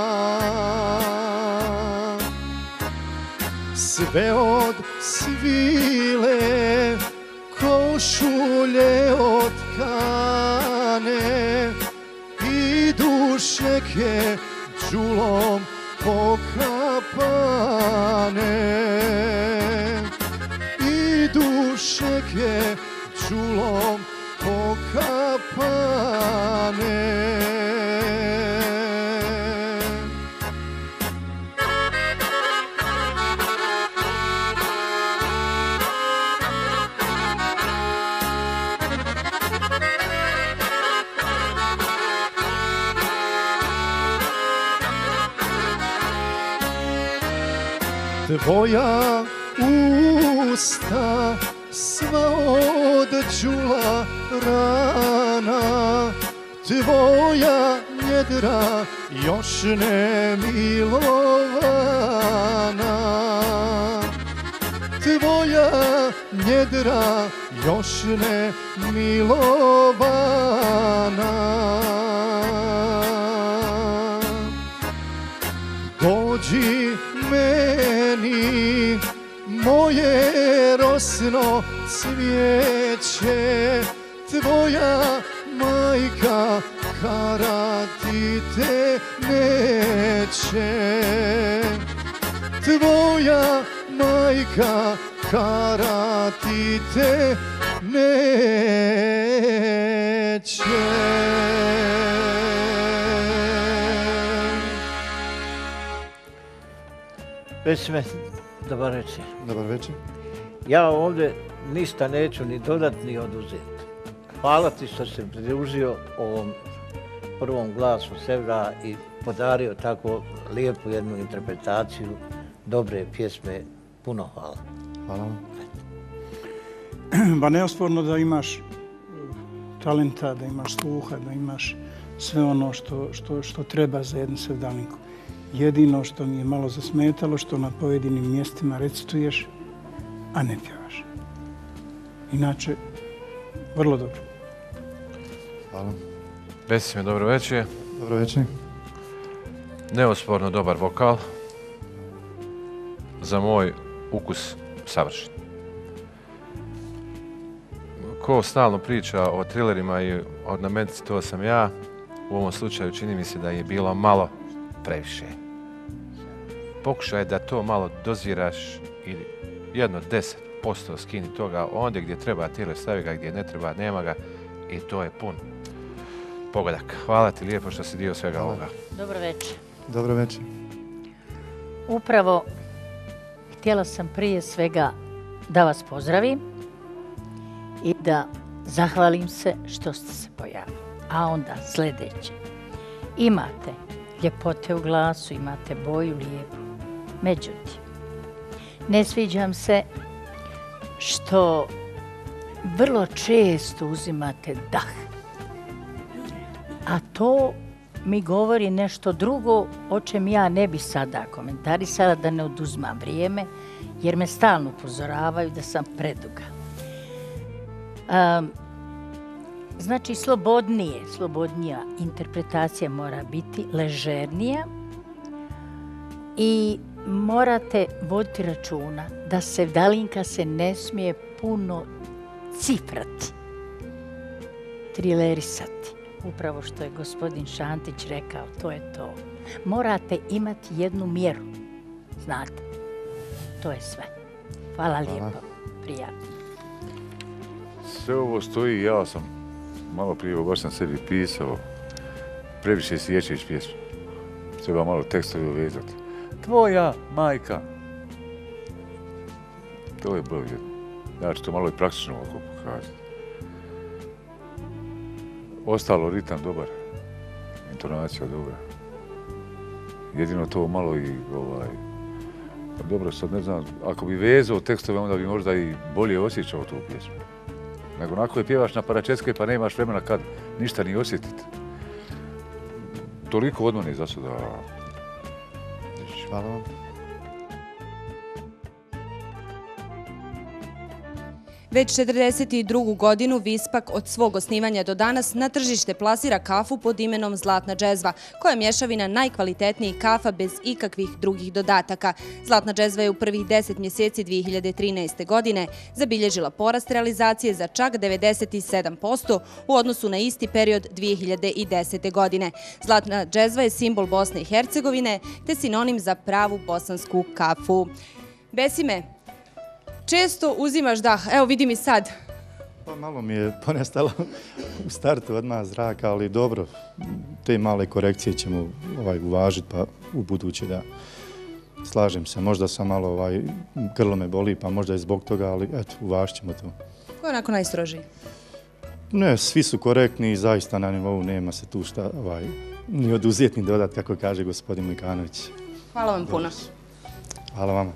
S13: Sve od svile, košulje od tkane i dušeke džulom pokapane. I dušeke džulom pokapane. Tvoja usta sva od đula rana, tvoja njedra još ne milovana, tvoja njedra još ne milovana. Dođi meni moje rosno cvijeće, tvoja majka karati te neće, tvoja majka karati te neće.
S4: Besime, dobar večer.
S14: Dobar večer.
S4: Ja ovdje ništa neću ni dodat ni oduzeti. Hvala ti što si pridružio ovom prvom glasu Sevda i podario tako lijepu jednu interpretaciju dobre pjesme. Puno hvala.
S14: Hvala vam.
S5: Ba neosporno da imaš talenta, da imaš sluha, da imaš sve ono što, što, što treba za jednu sevdalinku. Jedino što mi je malo zasmetalo, što na pojedinim mjestima recituješ, a ne pjevaš. Inače, vrlo dobro.
S14: Hvala.
S6: Besime, dobro večer.
S14: Dobro večer.
S6: Neosporno dobar vokal. Za moj ukus savršen. Ko stalno priča o trilerima i ornamentici, to sam ja. U ovom slučaju čini mi se da je bilo malo previše. Pokušaj da to malo doziraš i jedno deset posto skini toga ondje gdje treba tile, stavi ga, gdje ne treba, nema ga i to je pun pogodak. Hvala ti lijepo što si dio svega ovoga.
S7: Dobro večer.
S14: Dobro večer.
S7: Upravo htjela sam prije svega da vas pozdravim i da zahvalim se što ste se pojavili. A onda sljedeće. Imate ljepote u glasu, imate boju lijepu. Međutim, ne sviđam se što vrlo često uzimate dah. A to mi govori nešto drugo o čem ja ne bi sada komentarisala, da ne oduzmam vrijeme, jer me stalno upozoravaju da sam preduga. Um, znači, slobodnije, slobodnija interpretacija mora biti, ležernija i morate voditi računa da sevdalinka se ne smije puno cifrati, trilerisati. Upravo što je gospodin Šantić rekao, to je to. Morate imati jednu mjeru, znate. To je sve. Hvala lijepo. Prijatno.
S8: Sve ovo stoji, ja sam malo prije baš sam sebi pisao, previše Sječić pjesmu. Treba malo tekstovi uvezati. Tvoja majka. To je bolje. Znači, to malo i praktično ovako pokazati. Ostalo ritam dobar, intonacija dobra. Jedino to malo i ovaj... Dobro, sad ne znam, ako bi vezao tekstove, onda bi možda i bolje osjećao tu pjesmu. Nego onako je pjevaš na paračetskoj pa nemaš vremena kad ništa ni osjetiti. Toliko od mene za sada.
S14: Hvala vam.
S2: Već četrdeset drugu godinu Vispak od svog osnivanja do danas na tržište plasira kafu pod imenom Zlatna džezva, koja je mješavina najkvalitetnijih kafa bez ikakvih drugih dodataka. Zlatna džezva je u prvih deset mjeseci dvije hiljade trinaeste. godine zabilježila porast realizacije za čak devedeset sedam posto u odnosu na isti period dvije hiljade desete. godine. Zlatna džezva je simbol Bosne i Hercegovine te sinonim za pravu bosansku kafu. Besime, često uzimaš dah, evo vidim i sad.
S14: Pa malo mi je ponestalo u startu odmah zraka, ali dobro, te male korekcije ćemo ovaj, uvažiti pa u buduće da slažem se. Možda sam malo, ovaj, grlo me boli pa možda je zbog toga, ali eto, uvažit ćemo to.
S2: Ko je onako najstrožiji?
S14: Ne, svi su korektni i zaista na nivou nema se tu šta ovaj, ni oduzeti ni dodat, kako kaže gospodin Mlikanović.
S2: Hvala vam puno.
S14: Hvala vama.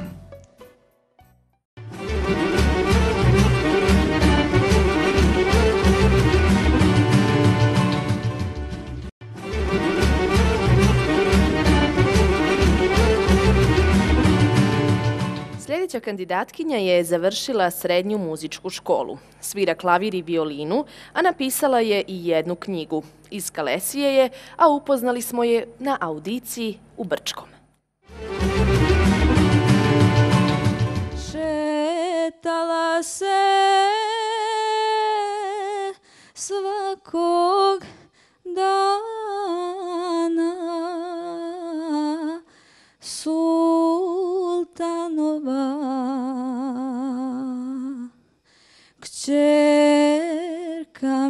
S1: Sljedeća kandidatkinja je završila srednju muzičku školu. Svira klavir i violinu, a napisala je i jednu knjigu. Iz Kalesije je, a upoznali smo je na audiciji u Brčkom.
S18: Šetala se svakog dana Sultanova kćerka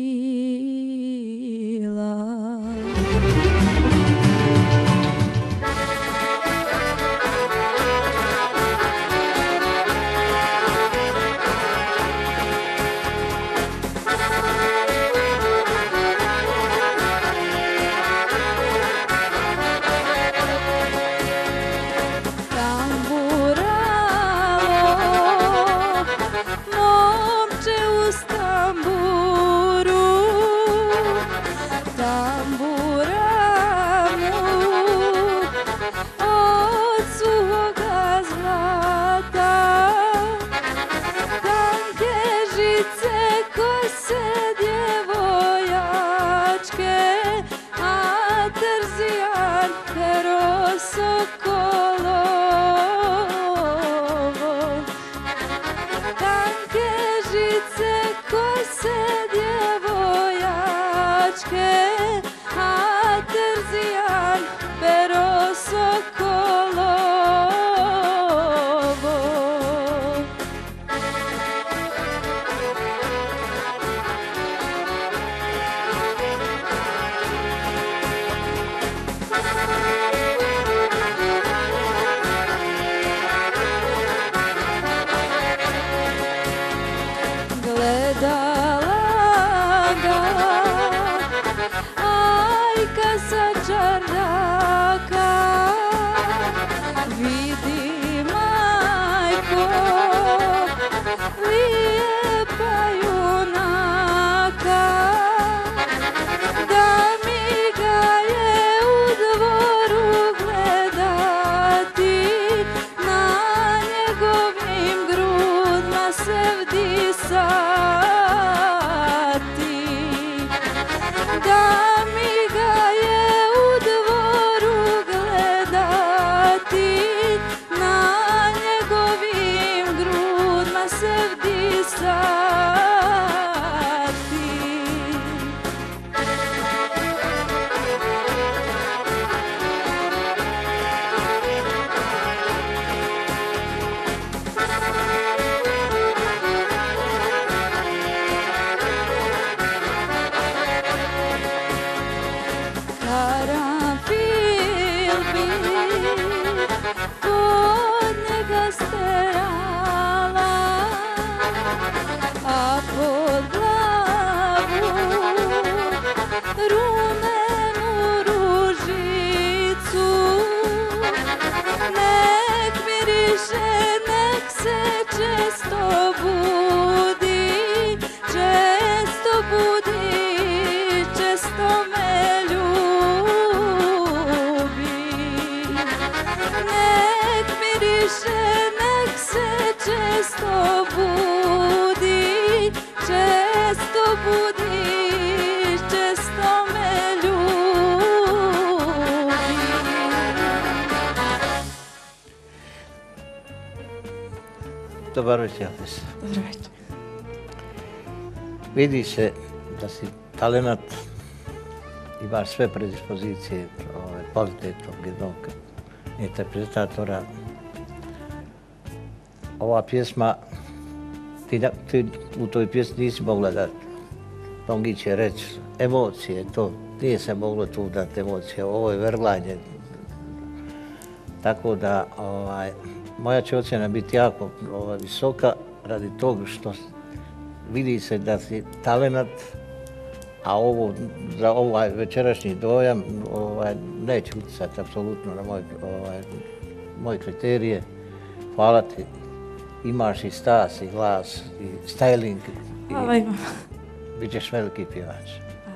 S18: mila.
S4: Dobar večer, Jadis.
S1: Dobar večer.
S4: Vidi se da si talenat, imaš sve predispozicije ove, kvalitetnog jednog interpretatora. Ova pjesma, ti, ti u toj pjesmi nisi mogla dati, mnogi će reći, emocije, to nije se moglo tu dati emocije, ovo je vrlanje. Tako da, ovaj, moja će ocjena biti jako ovaj, visoka radi toga što vidi se da si talenat, a ovo, za ovaj večerašnji dojam ovaj, neće utjecati apsolutno na moj ovaj, moj kriterij je. Hvala ti. Imaš i stas, i glas, i styling.
S18: Hvala i vama.
S4: Bićeš veliki pjevač.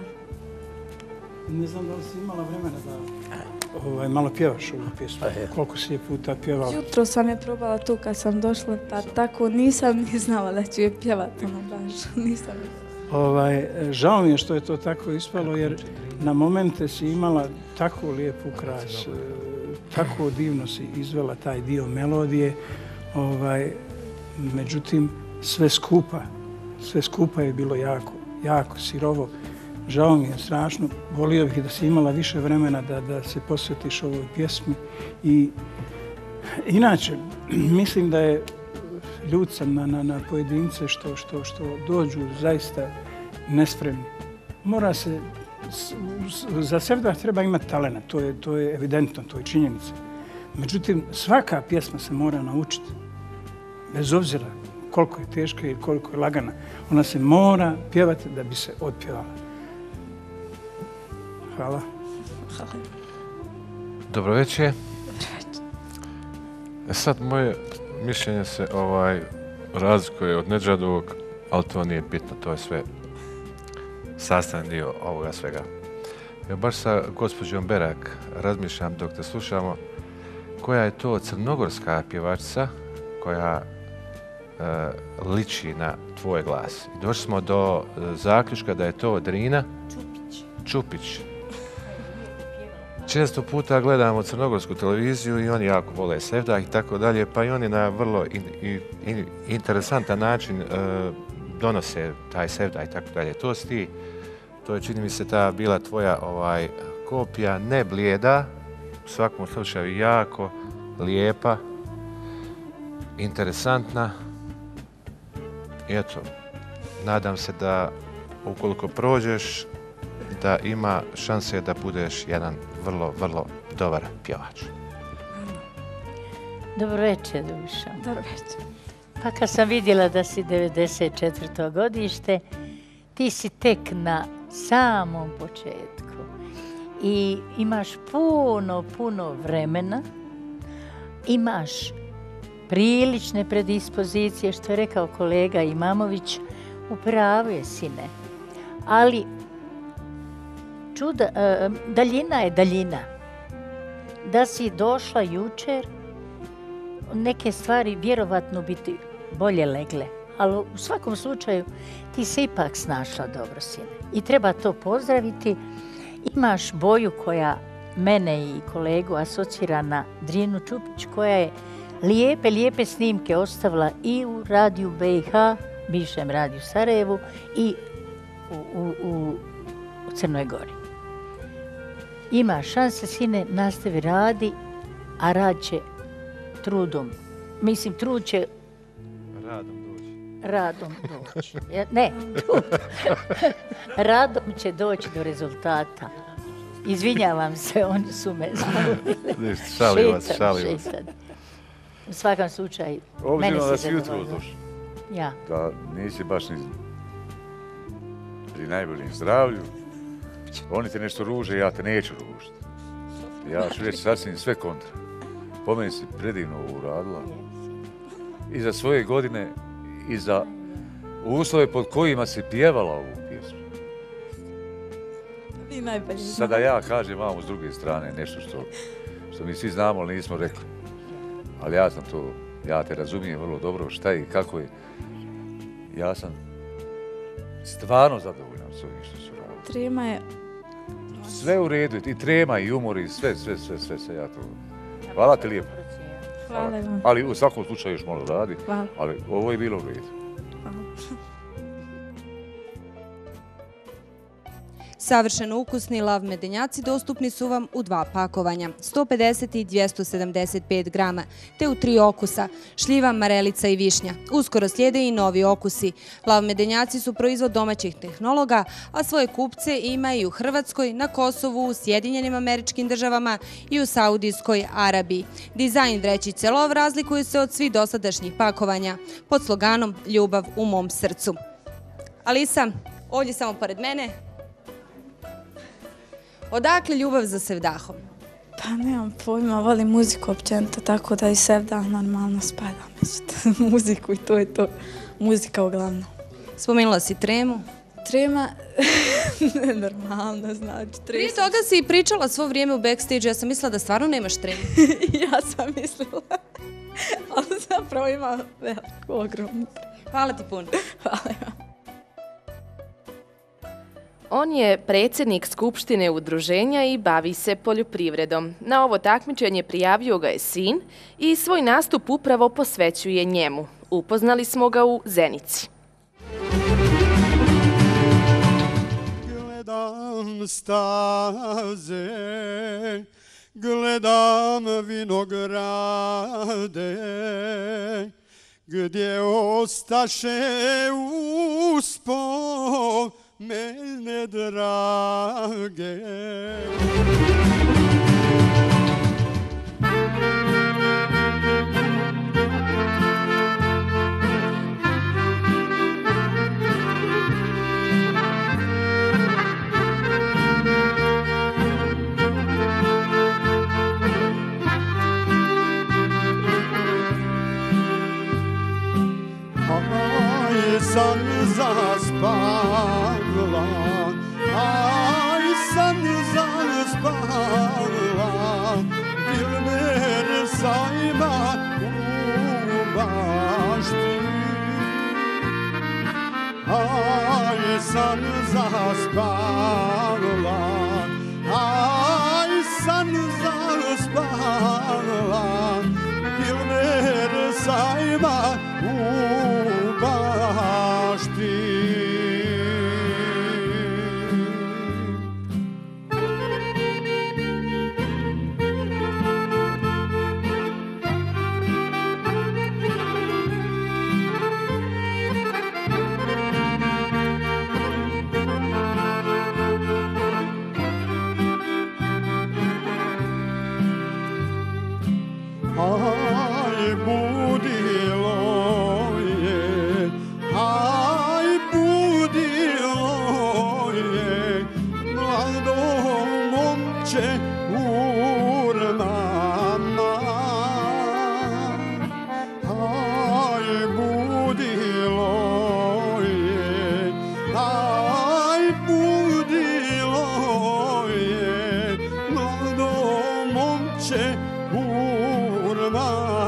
S5: Ne znam da li si imala vremena da ovaj, malo pjevaš ovu pjesmu. Koliko si je puta pjevala?
S18: Jutro sam je probala tu kad sam došla, pa tako nisam ni znala da ću je pjevati, ono baš, nisam.
S5: Ovaj, žao mi je što je to tako ispalo, jer na momente si imala tako lijep ukras, tako divno si izvela taj dio melodije, ovaj, međutim, sve skupa, sve skupa je bilo jako, jako sirovo. Žao mi je strašno, volio bih da si imala više vremena da, da se posvetiš ovoj pjesmi. I inače, mislim da je ljut sam na, na, na pojedince što, što, što dođu zaista nespremni. Mora se, za sevdah treba imati talena, to je, to je evidentno, to je činjenica. Međutim, svaka pjesma se mora naučiti, bez obzira koliko je teška i koliko je lagana. Ona se mora pjevati da bi se otpjevala. Hvala.
S18: Hvala.
S6: Dobro večer. Sad moje mišljenje se ovaj razlikuje od Nedžadovog, ali to nije bitno, to je sve sastavni dio ovoga svega. Ja baš sa gospođom Berak razmišljam dok te slušamo koja je to crnogorska pjevačica koja e, liči na tvoj glas. I došli smo do e, zaključka da je to Drina Čupić. Čupić. Često puta gledamo crnogorsku televiziju i oni jako vole sevdah i tako dalje, pa i oni na vrlo in, in, in, interesantan način e, donose taj sevdah i tako dalje. To si ti, to je čini mi se ta bila tvoja ovaj, kopija, ne blijeda, u svakom slučaju jako lijepa, interesantna. I eto, nadam se da ukoliko prođeš, da ima šanse da budeš jedan vrlo, vrlo dobar pjevač.
S7: Dobro večer, Duša.
S18: Dobro večer.
S7: Pa kad sam vidjela da si devedeset četvrto godište, ti si tek na samom početku i imaš puno, puno vremena, imaš prilične predispozicije, što je rekao kolega Imamović, u pravu je, sine, ali čuda, daljina je daljina. Da si došla jučer, neke stvari vjerovatno bi ti bolje legle, ali u svakom slučaju ti se ipak snašla dobro, sine. I treba to pozdraviti. Imaš boju koja mene i kolegu asocira na Drinu Čupić, koja je lijepe, lijepe snimke ostavila i u radiju B i H, bivšem radiju Sarajevu, i u, u, u, u Crnoj Gori. Ima šanse, sine, nastavi radi, a rad će trudom. Mislim, trud će...
S6: Radom doći.
S7: Radom doći. Ne, trud. Radom će doći do rezultata. Izvinjavam se, oni su me zamolili.
S6: Šalim vas, šalim vas.
S7: U svakom slučaju, meni
S8: obzirom
S7: se
S8: da si jutro
S7: zadovoljno.
S8: došli,
S7: Ja.
S8: da nisi baš ni pri najboljem zdravlju, oni te nešto ruže, ja te neću ružiti. Ja ću reći sasvim sve kontra. Po meni si predivno ovo uradila. I za svoje godine, i za uslove pod kojima si pjevala ovu pjesmu.
S18: Vi najbolje znate.
S8: Sada ja kažem vamo s druge strane nešto što, što mi svi znamo, ali nismo rekli. Ali ja sam to, ja te razumijem vrlo dobro šta je i kako je. Ja sam stvarno zadovoljan s ovim što su radili.
S18: Trema je...
S8: Sve u redu, i trema, i umor, i sve, sve, sve, sve, sve, ja to... Hvala ti lijepo.
S18: Hvala vam.
S8: Ali u svakom slučaju još malo radi,
S18: Hvala.
S8: ali ovo je bilo u redu.
S2: Savršeno ukusni lav medenjaci dostupni su vam u dva pakovanja, sto pedeset i dvjesto sedamdeset pet grama, te u tri okusa, šljiva, marelica i višnja. Uskoro slijede i novi okusi. Lav medenjaci su proizvod domaćih tehnologa, a svoje kupce ima i u Hrvatskoj, na Kosovu, u Sjedinjenim Američkim Državama i u Saudijskoj Arabiji. Dizajn vrećice lov razlikuje se od svih dosadašnjih pakovanja pod sloganom Ljubav u mom srcu. Alisa, ovdje samo pored mene. Odakle ljubav za sevdahom?
S18: Pa nemam pojma, volim muziku općenito, tako da i sevdah normalno spada među muziku i to je to. Muzika uglavnom.
S2: Spomenula si tremu.
S18: Trema, normalno znači.
S2: Prije toga si pričala svo vrijeme u backstage, ja sam mislila da stvarno nemaš tremu.
S18: Ja sam mislila, ali zapravo ima veliku, ogromnu.
S2: Hvala ti puno.
S18: Hvala vam.
S1: On je predsjednik Skupštine udruženja i bavi se poljoprivredom. Na ovo takmičenje prijavio ga je sin i svoj nastup upravo posvećuje njemu. Upoznali smo ga u Zenici.
S13: Gledam staze, gledam vinograde, gdje ostaše uspomene drage. San zaspala, aj san zaspala, bil mer sajma u bašti. Aj san zaspala, aj san zaspala, bil mer sajma u bašti. Aj budilo je, aj budilo je, mlado momče urnama. Aj budilo je, aj budilo je, mlado momče urnama.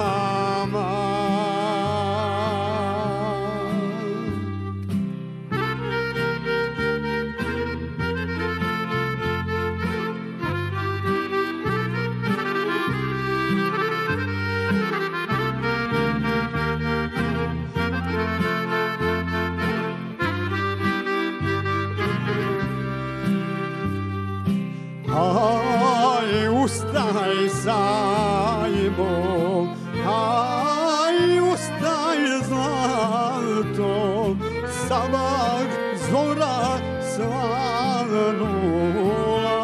S13: Aj, ustaj sajmo, aj, ustaj zlato, sabah zora svanula.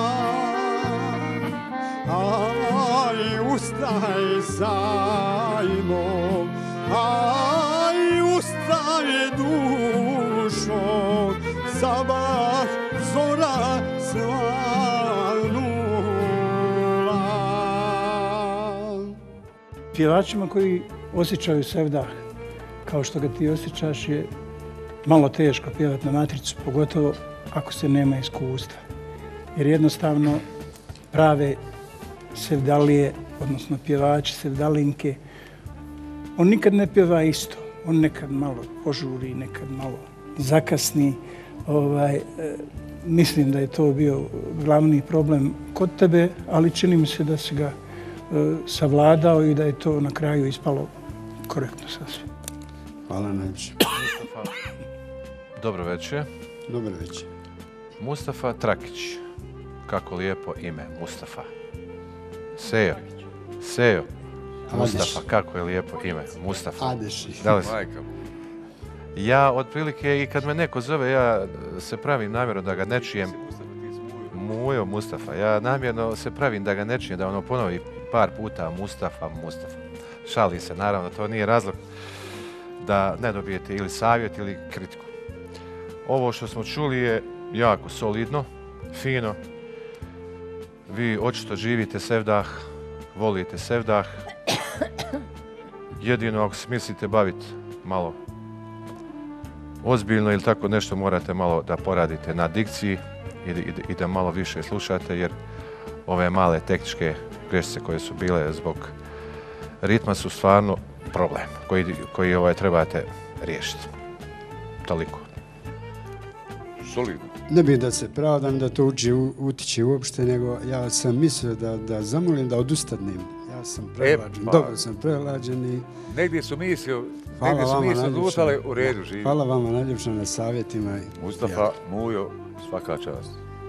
S13: Aj, ustaj sajmo, aj, ustaj dušo, sabah zora svanula.
S5: Pjevačima koji osjećaju sevdah, kao što ga ti osjećaš, je malo teško pjevati na matricu, pogotovo ako se nema iskustva. Jer jednostavno prave sevdalije, odnosno pjevači, sevdalinke, on nikad ne pjeva isto. On nekad malo požuri, nekad malo zakasni. Ovaj, e, mislim da je to bio glavni problem kod tebe, ali čini mi se da si ga savladao i da je to na kraju ispalo korektno sasvim.
S17: Hvala najviše.
S6: Dobro večer.
S17: Dobro večer.
S6: Mustafa Trakić. Kako lijepo ime, Mustafa. Sejo. Sejo. Mustafa, kako je lijepo ime, Mustafa.
S17: Adeši.
S6: Da li si? Ja, otprilike, i kad me neko zove, ja se pravim namjerno da ga ne čujem. Mujo Mustafa. Ja namjerno se pravim da ga ne čujem, da ono ponovi par puta Mustafa, Mustafa. Šali se, naravno, to nije razlog da ne dobijete ili savjet ili kritiku. Ovo što smo čuli je jako solidno, fino. vi očito živite Sevdah, volite Sevdah. Jedino ako se mislite baviti malo ozbiljno ili tako nešto, morate malo da poradite na dikciji i, i, i da malo više slušate, jer ove male tehničke grešce koje su bile zbog ritma su stvarno problem koji, koji ovaj, trebate riješiti. Toliko.
S8: Solidno.
S19: Ne bih da se pravdam da to uči, utiče uopšte, nego ja sam mislio da, da zamolim da odustadnem. Ja sam prelađen, e, pa, dobro sam prelađen i...
S8: Negdje su misli, negdje su misli odustale, u redu živi.
S19: Hvala vama najljepša na savjetima.
S8: Mustafa, Mujo, svaka čast.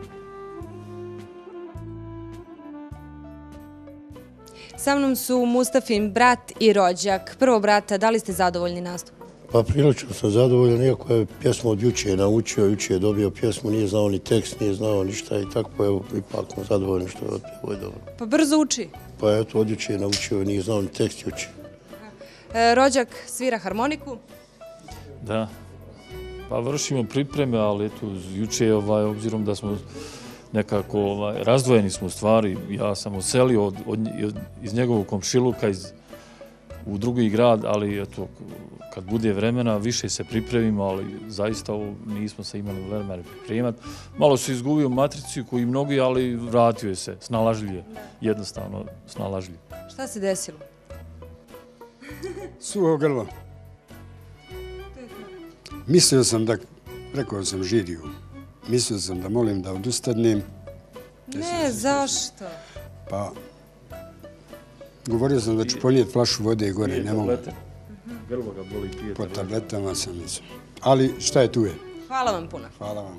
S2: Sa mnom su Mustafin brat i rođak. Prvo, brata, da li ste zadovoljni nastup?
S20: Pa prilično sam zadovoljan, iako je pjesmu od juče naučio, juče je dobio pjesmu, nije znao ni tekst, nije znao ništa i tako, pa evo, ipak sam zadovoljan što je otpjevao dobro.
S2: Pa brzo uči.
S20: Pa eto, od juče je naučio, nije znao ni tekst juče.
S2: E, rođak svira harmoniku?
S21: Da, pa vršimo pripreme, ali eto, juče, ovaj, obzirom da smo nekako ovaj, razdvojeni smo u stvari, ja sam oselio od, od, iz njegovog komšiluka, iz u drugi grad, ali eto, kad bude vremena, više se pripremimo, ali zaista nismo se imali vremena pripremati. Malo se izgubio matricu koji mnogi, ali vratio je se, snalažljiv je, jednostavno snalažljiv.
S2: Šta se desilo?
S19: Suho grlo. Mislio sam da, rekao sam žiriju, mislio sam da molim da odustadnem.
S2: Ne, zašto?
S19: Pa, govorio sam da ću ponijeti flašu vode gore, ne mogu.
S21: Grlo ga boli, pije
S19: po tabletama sam mislim. Ali šta je tu je?
S2: Hvala vam puno.
S19: Hvala vam.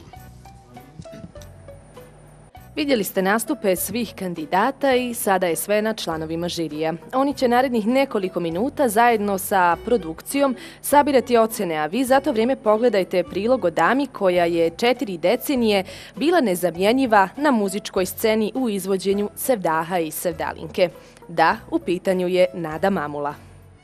S1: Vidjeli ste nastupe svih kandidata i sada je sve na članovima žirija. Oni će narednih nekoliko minuta zajedno sa produkcijom sabirati ocene, a vi za to vrijeme pogledajte prilog o dami koja je četiri decenije bila nezamjenjiva na muzičkoj sceni u izvođenju Sevdaha i Sevdalinke. Da, u pitanju je Nada Mamula.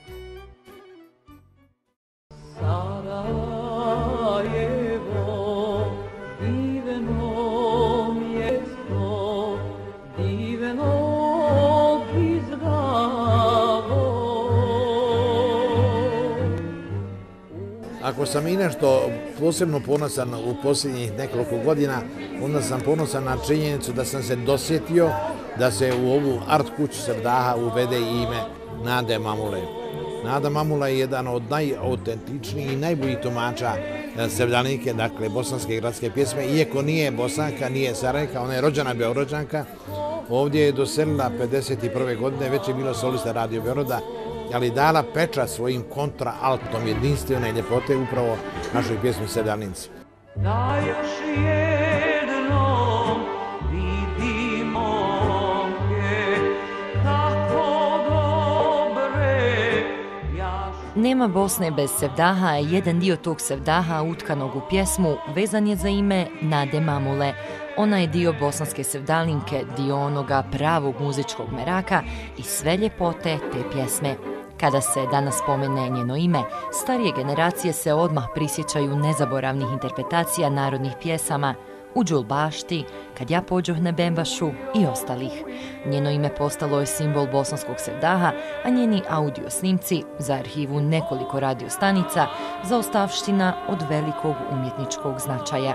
S22: Ako sam i nešto posebno ponosan u posljednjih nekoliko godina, onda sam ponosan na činjenicu da sam se dosjetio da se u ovu art kuću Sevdaha uvede ime Nade Mamule. Nada Mamula je jedan od najautentičnijih i najboljih tumača Sevdalinke, dakle bosanske gradske pjesme. Iako nije Bosanka, nije Sarajka, ona je rođena Beograđanka. Ovdje je doselila pedeset prve godine, već je bila solista Radio Beograda, ali dala pečat svojim kontraaltom jedinstvene ljepote upravo našoj pjesmi Sevdalinci.
S23: Da još jednom vidimo ke, kako dobre jaš...
S24: Nema Bosne bez Sevdaha, a jedan dio tog Sevdaha utkanog u pjesmu vezan je za ime Nade Mamule. Ona je dio bosanske Sevdalinke, dio onoga pravog muzičkog meraka i sve ljepote te pjesme. Kada se danas spomene njeno ime, starije generacije se odmah prisjećaju nezaboravnih interpretacija narodnih pjesama U Đulbašti, Kad ja pođoh na Bembašu i ostalih. Njeno ime postalo je simbol bosanskog Sevdaha, a njeni audio snimci za arhivu nekoliko radiostanica zaostavština od velikog umjetničkog značaja.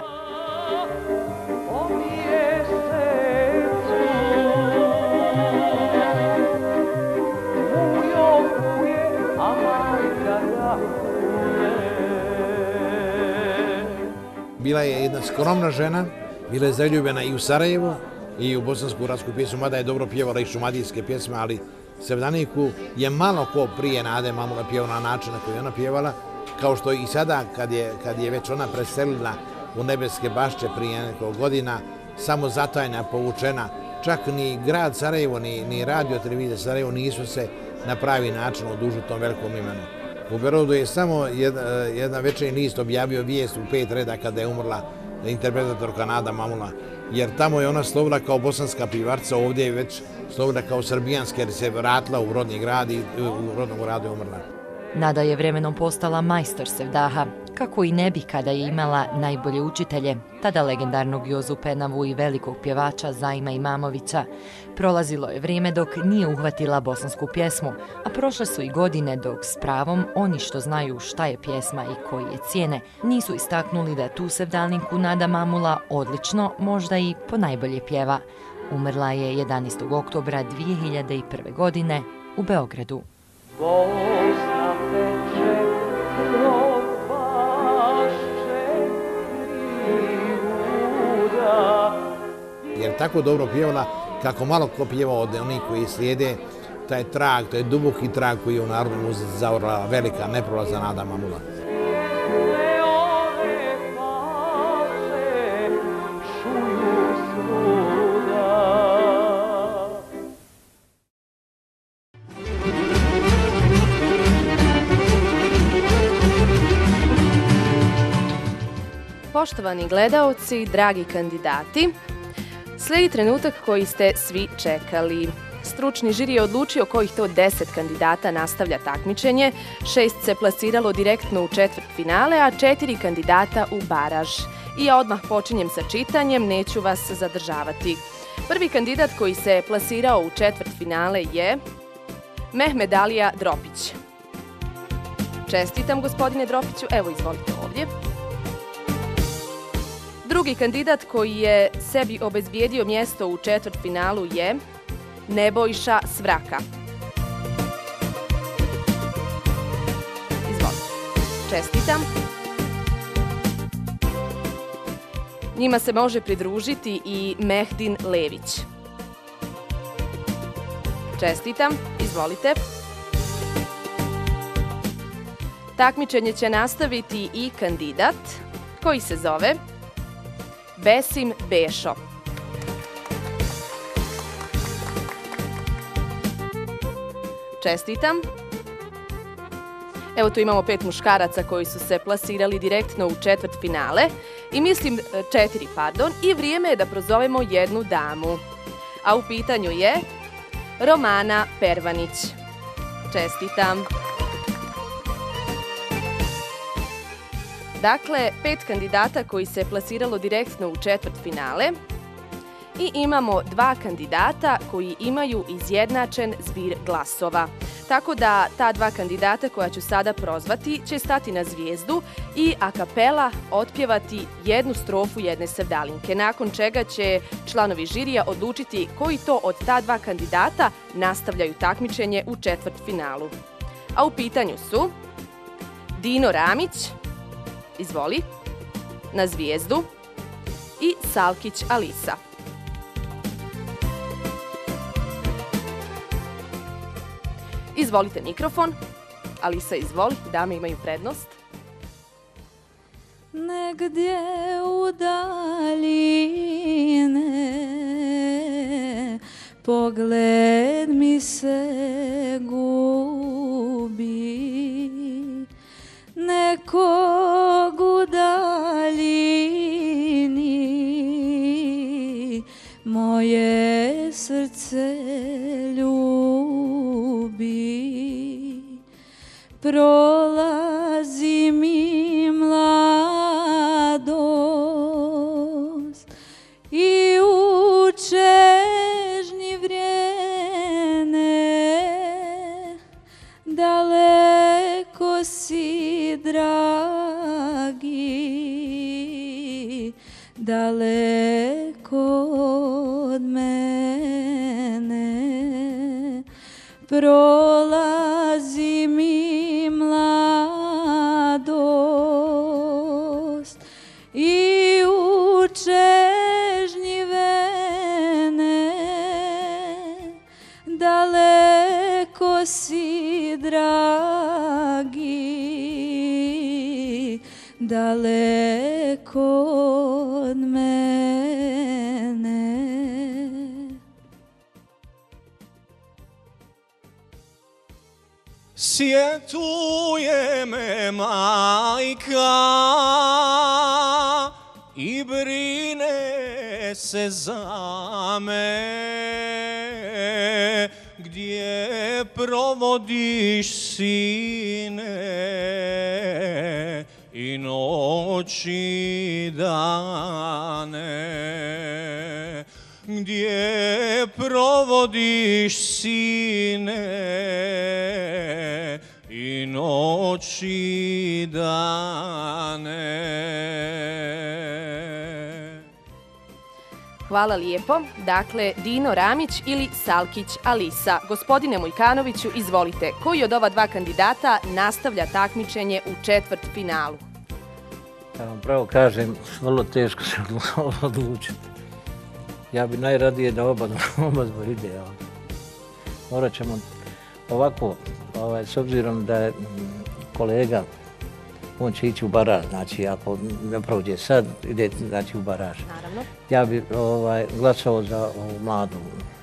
S22: Bila je jedna skromna žena, bila je zaljubljena i u Sarajevo i u bosansku gradsku pjesmu, mada je dobro pjevala i šumadijske pjesme, ali Sevdaniku je malo ko prije Nade Mamule pjevao na način na koji ona pjevala, kao što i sada kad je, kad je već ona preselila u Nebeske bašče prije nekoliko godina, samo zatajna, povučena, čak ni grad Sarajevo, ni, ni radio televizija Sarajevo nisu se na pravi način odužili tom velikom imenu. U Beogradu je samo jedna, jedna večernji list objavio vijest u pet reda kada je umrla interpretatorka Nada Mamula, jer tamo je ona slovila kao bosanska pivarca, ovdje je već slovila kao srbijanska jer se vratila u rodni grad i u rodnom gradu je umrla.
S24: Nada je vremenom postala majstor Sevdaha. Kako i ne bi kada je imala najbolje učitelje, tada legendarnog Jozu Penavu i velikog pjevača Zajma Imamovića. Prolazilo je vrijeme dok nije uhvatila bosansku pjesmu, a prošle su i godine dok s pravom oni što znaju šta je pjesma i koji je cijene, nisu istaknuli da tu sevdalninku Nada Mamula odlično, možda i ponajbolje pjeva. Umrla je jedanaestog oktobra dvije hiljade prve. godine u Beogradu.
S23: Bosna peče kroz bašče krivuda.
S22: Jer tako dobro pjevala, kako malo ko pjeva od onih koji slijede, taj trag, to je duboki trag koji je u narodnoj muzici zaorala velika, neprolazna Nada Mamula.
S1: Poštovani gledaoci, dragi kandidati, slijedi trenutak koji ste svi čekali. Stručni žiri je odlučio kojih to deset kandidata nastavlja takmičenje, šest se plasiralo direktno u četvrt finale, a četiri kandidata u baraž. I ja odmah počinjem sa čitanjem, neću vas zadržavati. Prvi kandidat koji se plasirao u četvrt finale je Mehmed Alija Dropić. Čestitam, gospodine Dropiću, evo izvolite ovdje. Drugi kandidat koji je sebi obezbijedio mjesto u četvrt finalu je Nebojša Svraka. Izvolite. Čestitam. Njima se može pridružiti i Mehdin Lević. Čestitam. Izvolite. Takmičenje će nastaviti i kandidat koji se zove Besim Bešo. Čestitam. Evo tu imamo pet muškaraca koji su se plasirali direktno u četvrt finale i mislim četiri, pardon, i vrijeme je da prozovemo jednu damu. A u pitanju je Romana Pervanić. Čestitam. Dakle, pet kandidata koji se plasiralo direktno u četvrt finale i imamo dva kandidata koji imaju izjednačen zbir glasova. Tako da ta dva kandidata koja ću sada prozvati će stati na zvijezdu i a kapela otpjevati jednu strofu jedne sevdalinke, nakon čega će članovi žirija odlučiti koji to od ta dva kandidata nastavljaju takmičenje u četvrt finalu. A u pitanju su Dino Ramić, izvoli, na zvijezdu, i Salkić Alisa. Izvolite mikrofon. Alisa, izvoli, dame imaju prednost.
S18: Negdje u daljine pogled mi se gubi, nekog u daljini moje srce ljubi. Prolazi mi mladost i u čežnji vrijeme, daleko si dragi, daleko od mene. Prolazi mi mladost i u čežnji vene, daleko si dragi, daleko od mene.
S3: Sjetuje me majka i brine se za me, gdje provodiš sine i noć noći dane, gdje provodiš sine i noći dane.
S1: Hvala lijepo. Dakle, Dino Ramić ili Salkić Alisa. Gospodine Mujkanoviću, izvolite, koji od ova dva kandidata nastavlja takmičenje u četvrt finalu?
S4: Ja vam pravo kažem, vrlo teško se odlučiti. Ja bi najradije da oba dva ide. Morat ćemo ovako, s obzirom da je kolega, on će ići u baraž, znači ako ne prođe sad, ide znači u baraž.
S1: Naravno.
S4: Ja bi glasao za ovu mladu.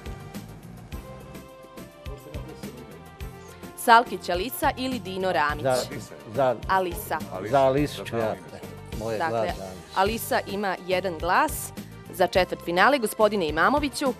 S1: Salkić Alisa ili Dino Ramić?
S4: Za
S1: Alisa.
S4: Za Alisu ću ja. Moje glas za Alisu.
S1: Alisa ima jedan glas za četvrt finale. Gospodine Imamoviću?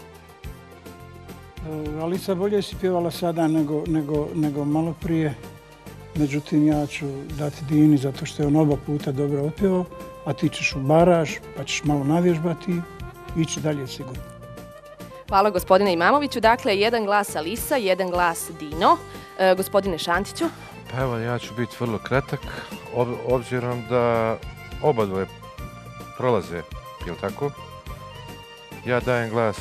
S5: Alisa bolje si pjevala sada nego malo prije. Međutim, ja ću dati Dini zato što je on oba puta dobro otpjevao, a ti ćeš u baraž, pa ćeš malo navježbati i ići dalje sigurno.
S1: Hvala gospodine Imamoviću. Dakle, jedan glas Alisa, jedan glas Dino. Gospodine Šantiću?
S6: Pa evo, ja ću biti vrlo kratak, obzirom da oba dvoje prolaze, je li tako? Ja dajem glas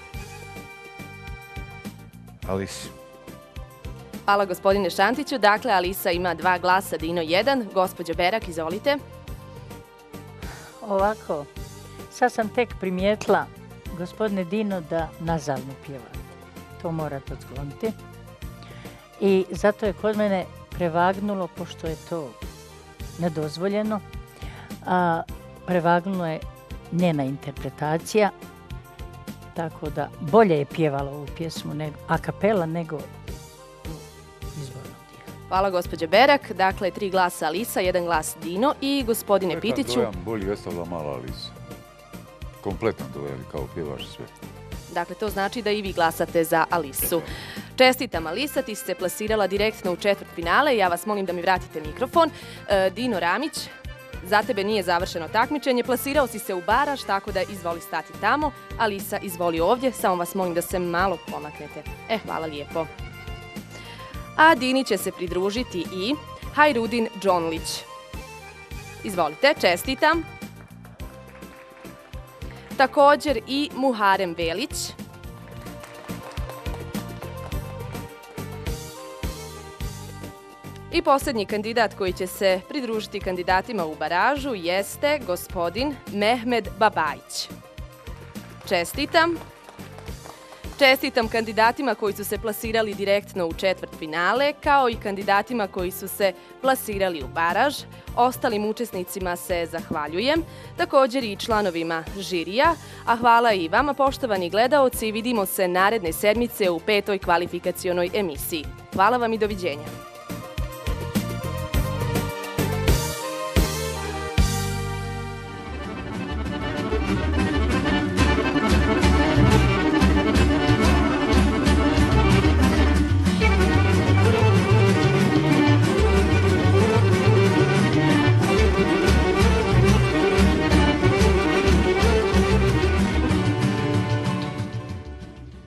S6: Alisi.
S1: Hvala gospodine Šantiću. Dakle, Alisa ima dva glasa, Dino jedan. Gospođo Berak, izvolite.
S7: Ovako, sad sam tek primijetila, gospodine Dino, da nazavno pjevate. To morate otkloniti. I zato je kod mene prevagnulo, pošto je to nedozvoljeno, a prevagnulo je njena interpretacija, tako da bolje je pjevala ovu pjesmu a kapela nego izborno dijelo.
S1: Hvala gospođe Berak. Dakle, tri glasa Alisa, jedan glas Dino i gospodine Pitiću.
S8: Nekad dojam bolji je ostavila mala Alisa. Kompletno dojam, kao pjevaš sve.
S1: Dakle, to znači da i vi glasate za Alisu. Čestitam Alisa, ti si se plasirala direktno u četvrt finale. Ja vas molim da mi vratite mikrofon. Dino Ramić, za tebe nije završeno takmičenje. Plasirao si se u baraž, tako da izvoli stati tamo. Alisa, izvoli ovdje. Samo vas molim da se malo pomaknete. E, hvala lijepo. A Dini će se pridružiti i Hajrudin Džonlić. Izvolite, čestitam. Također i Muharem Velić. I posljednji kandidat koji će se pridružiti kandidatima u baražu jeste gospodin Mehmed Babajić. Čestitam. Čestitam kandidatima koji su se plasirali direktno u četvrt finale, kao i kandidatima koji su se plasirali u baraž. Ostalim učesnicima se zahvaljujem, također i članovima žirija, a hvala i vama poštovani gledaoci. Vidimo se naredne sedmice u petoj kvalifikacionoj emisiji. Hvala vam i doviđenja.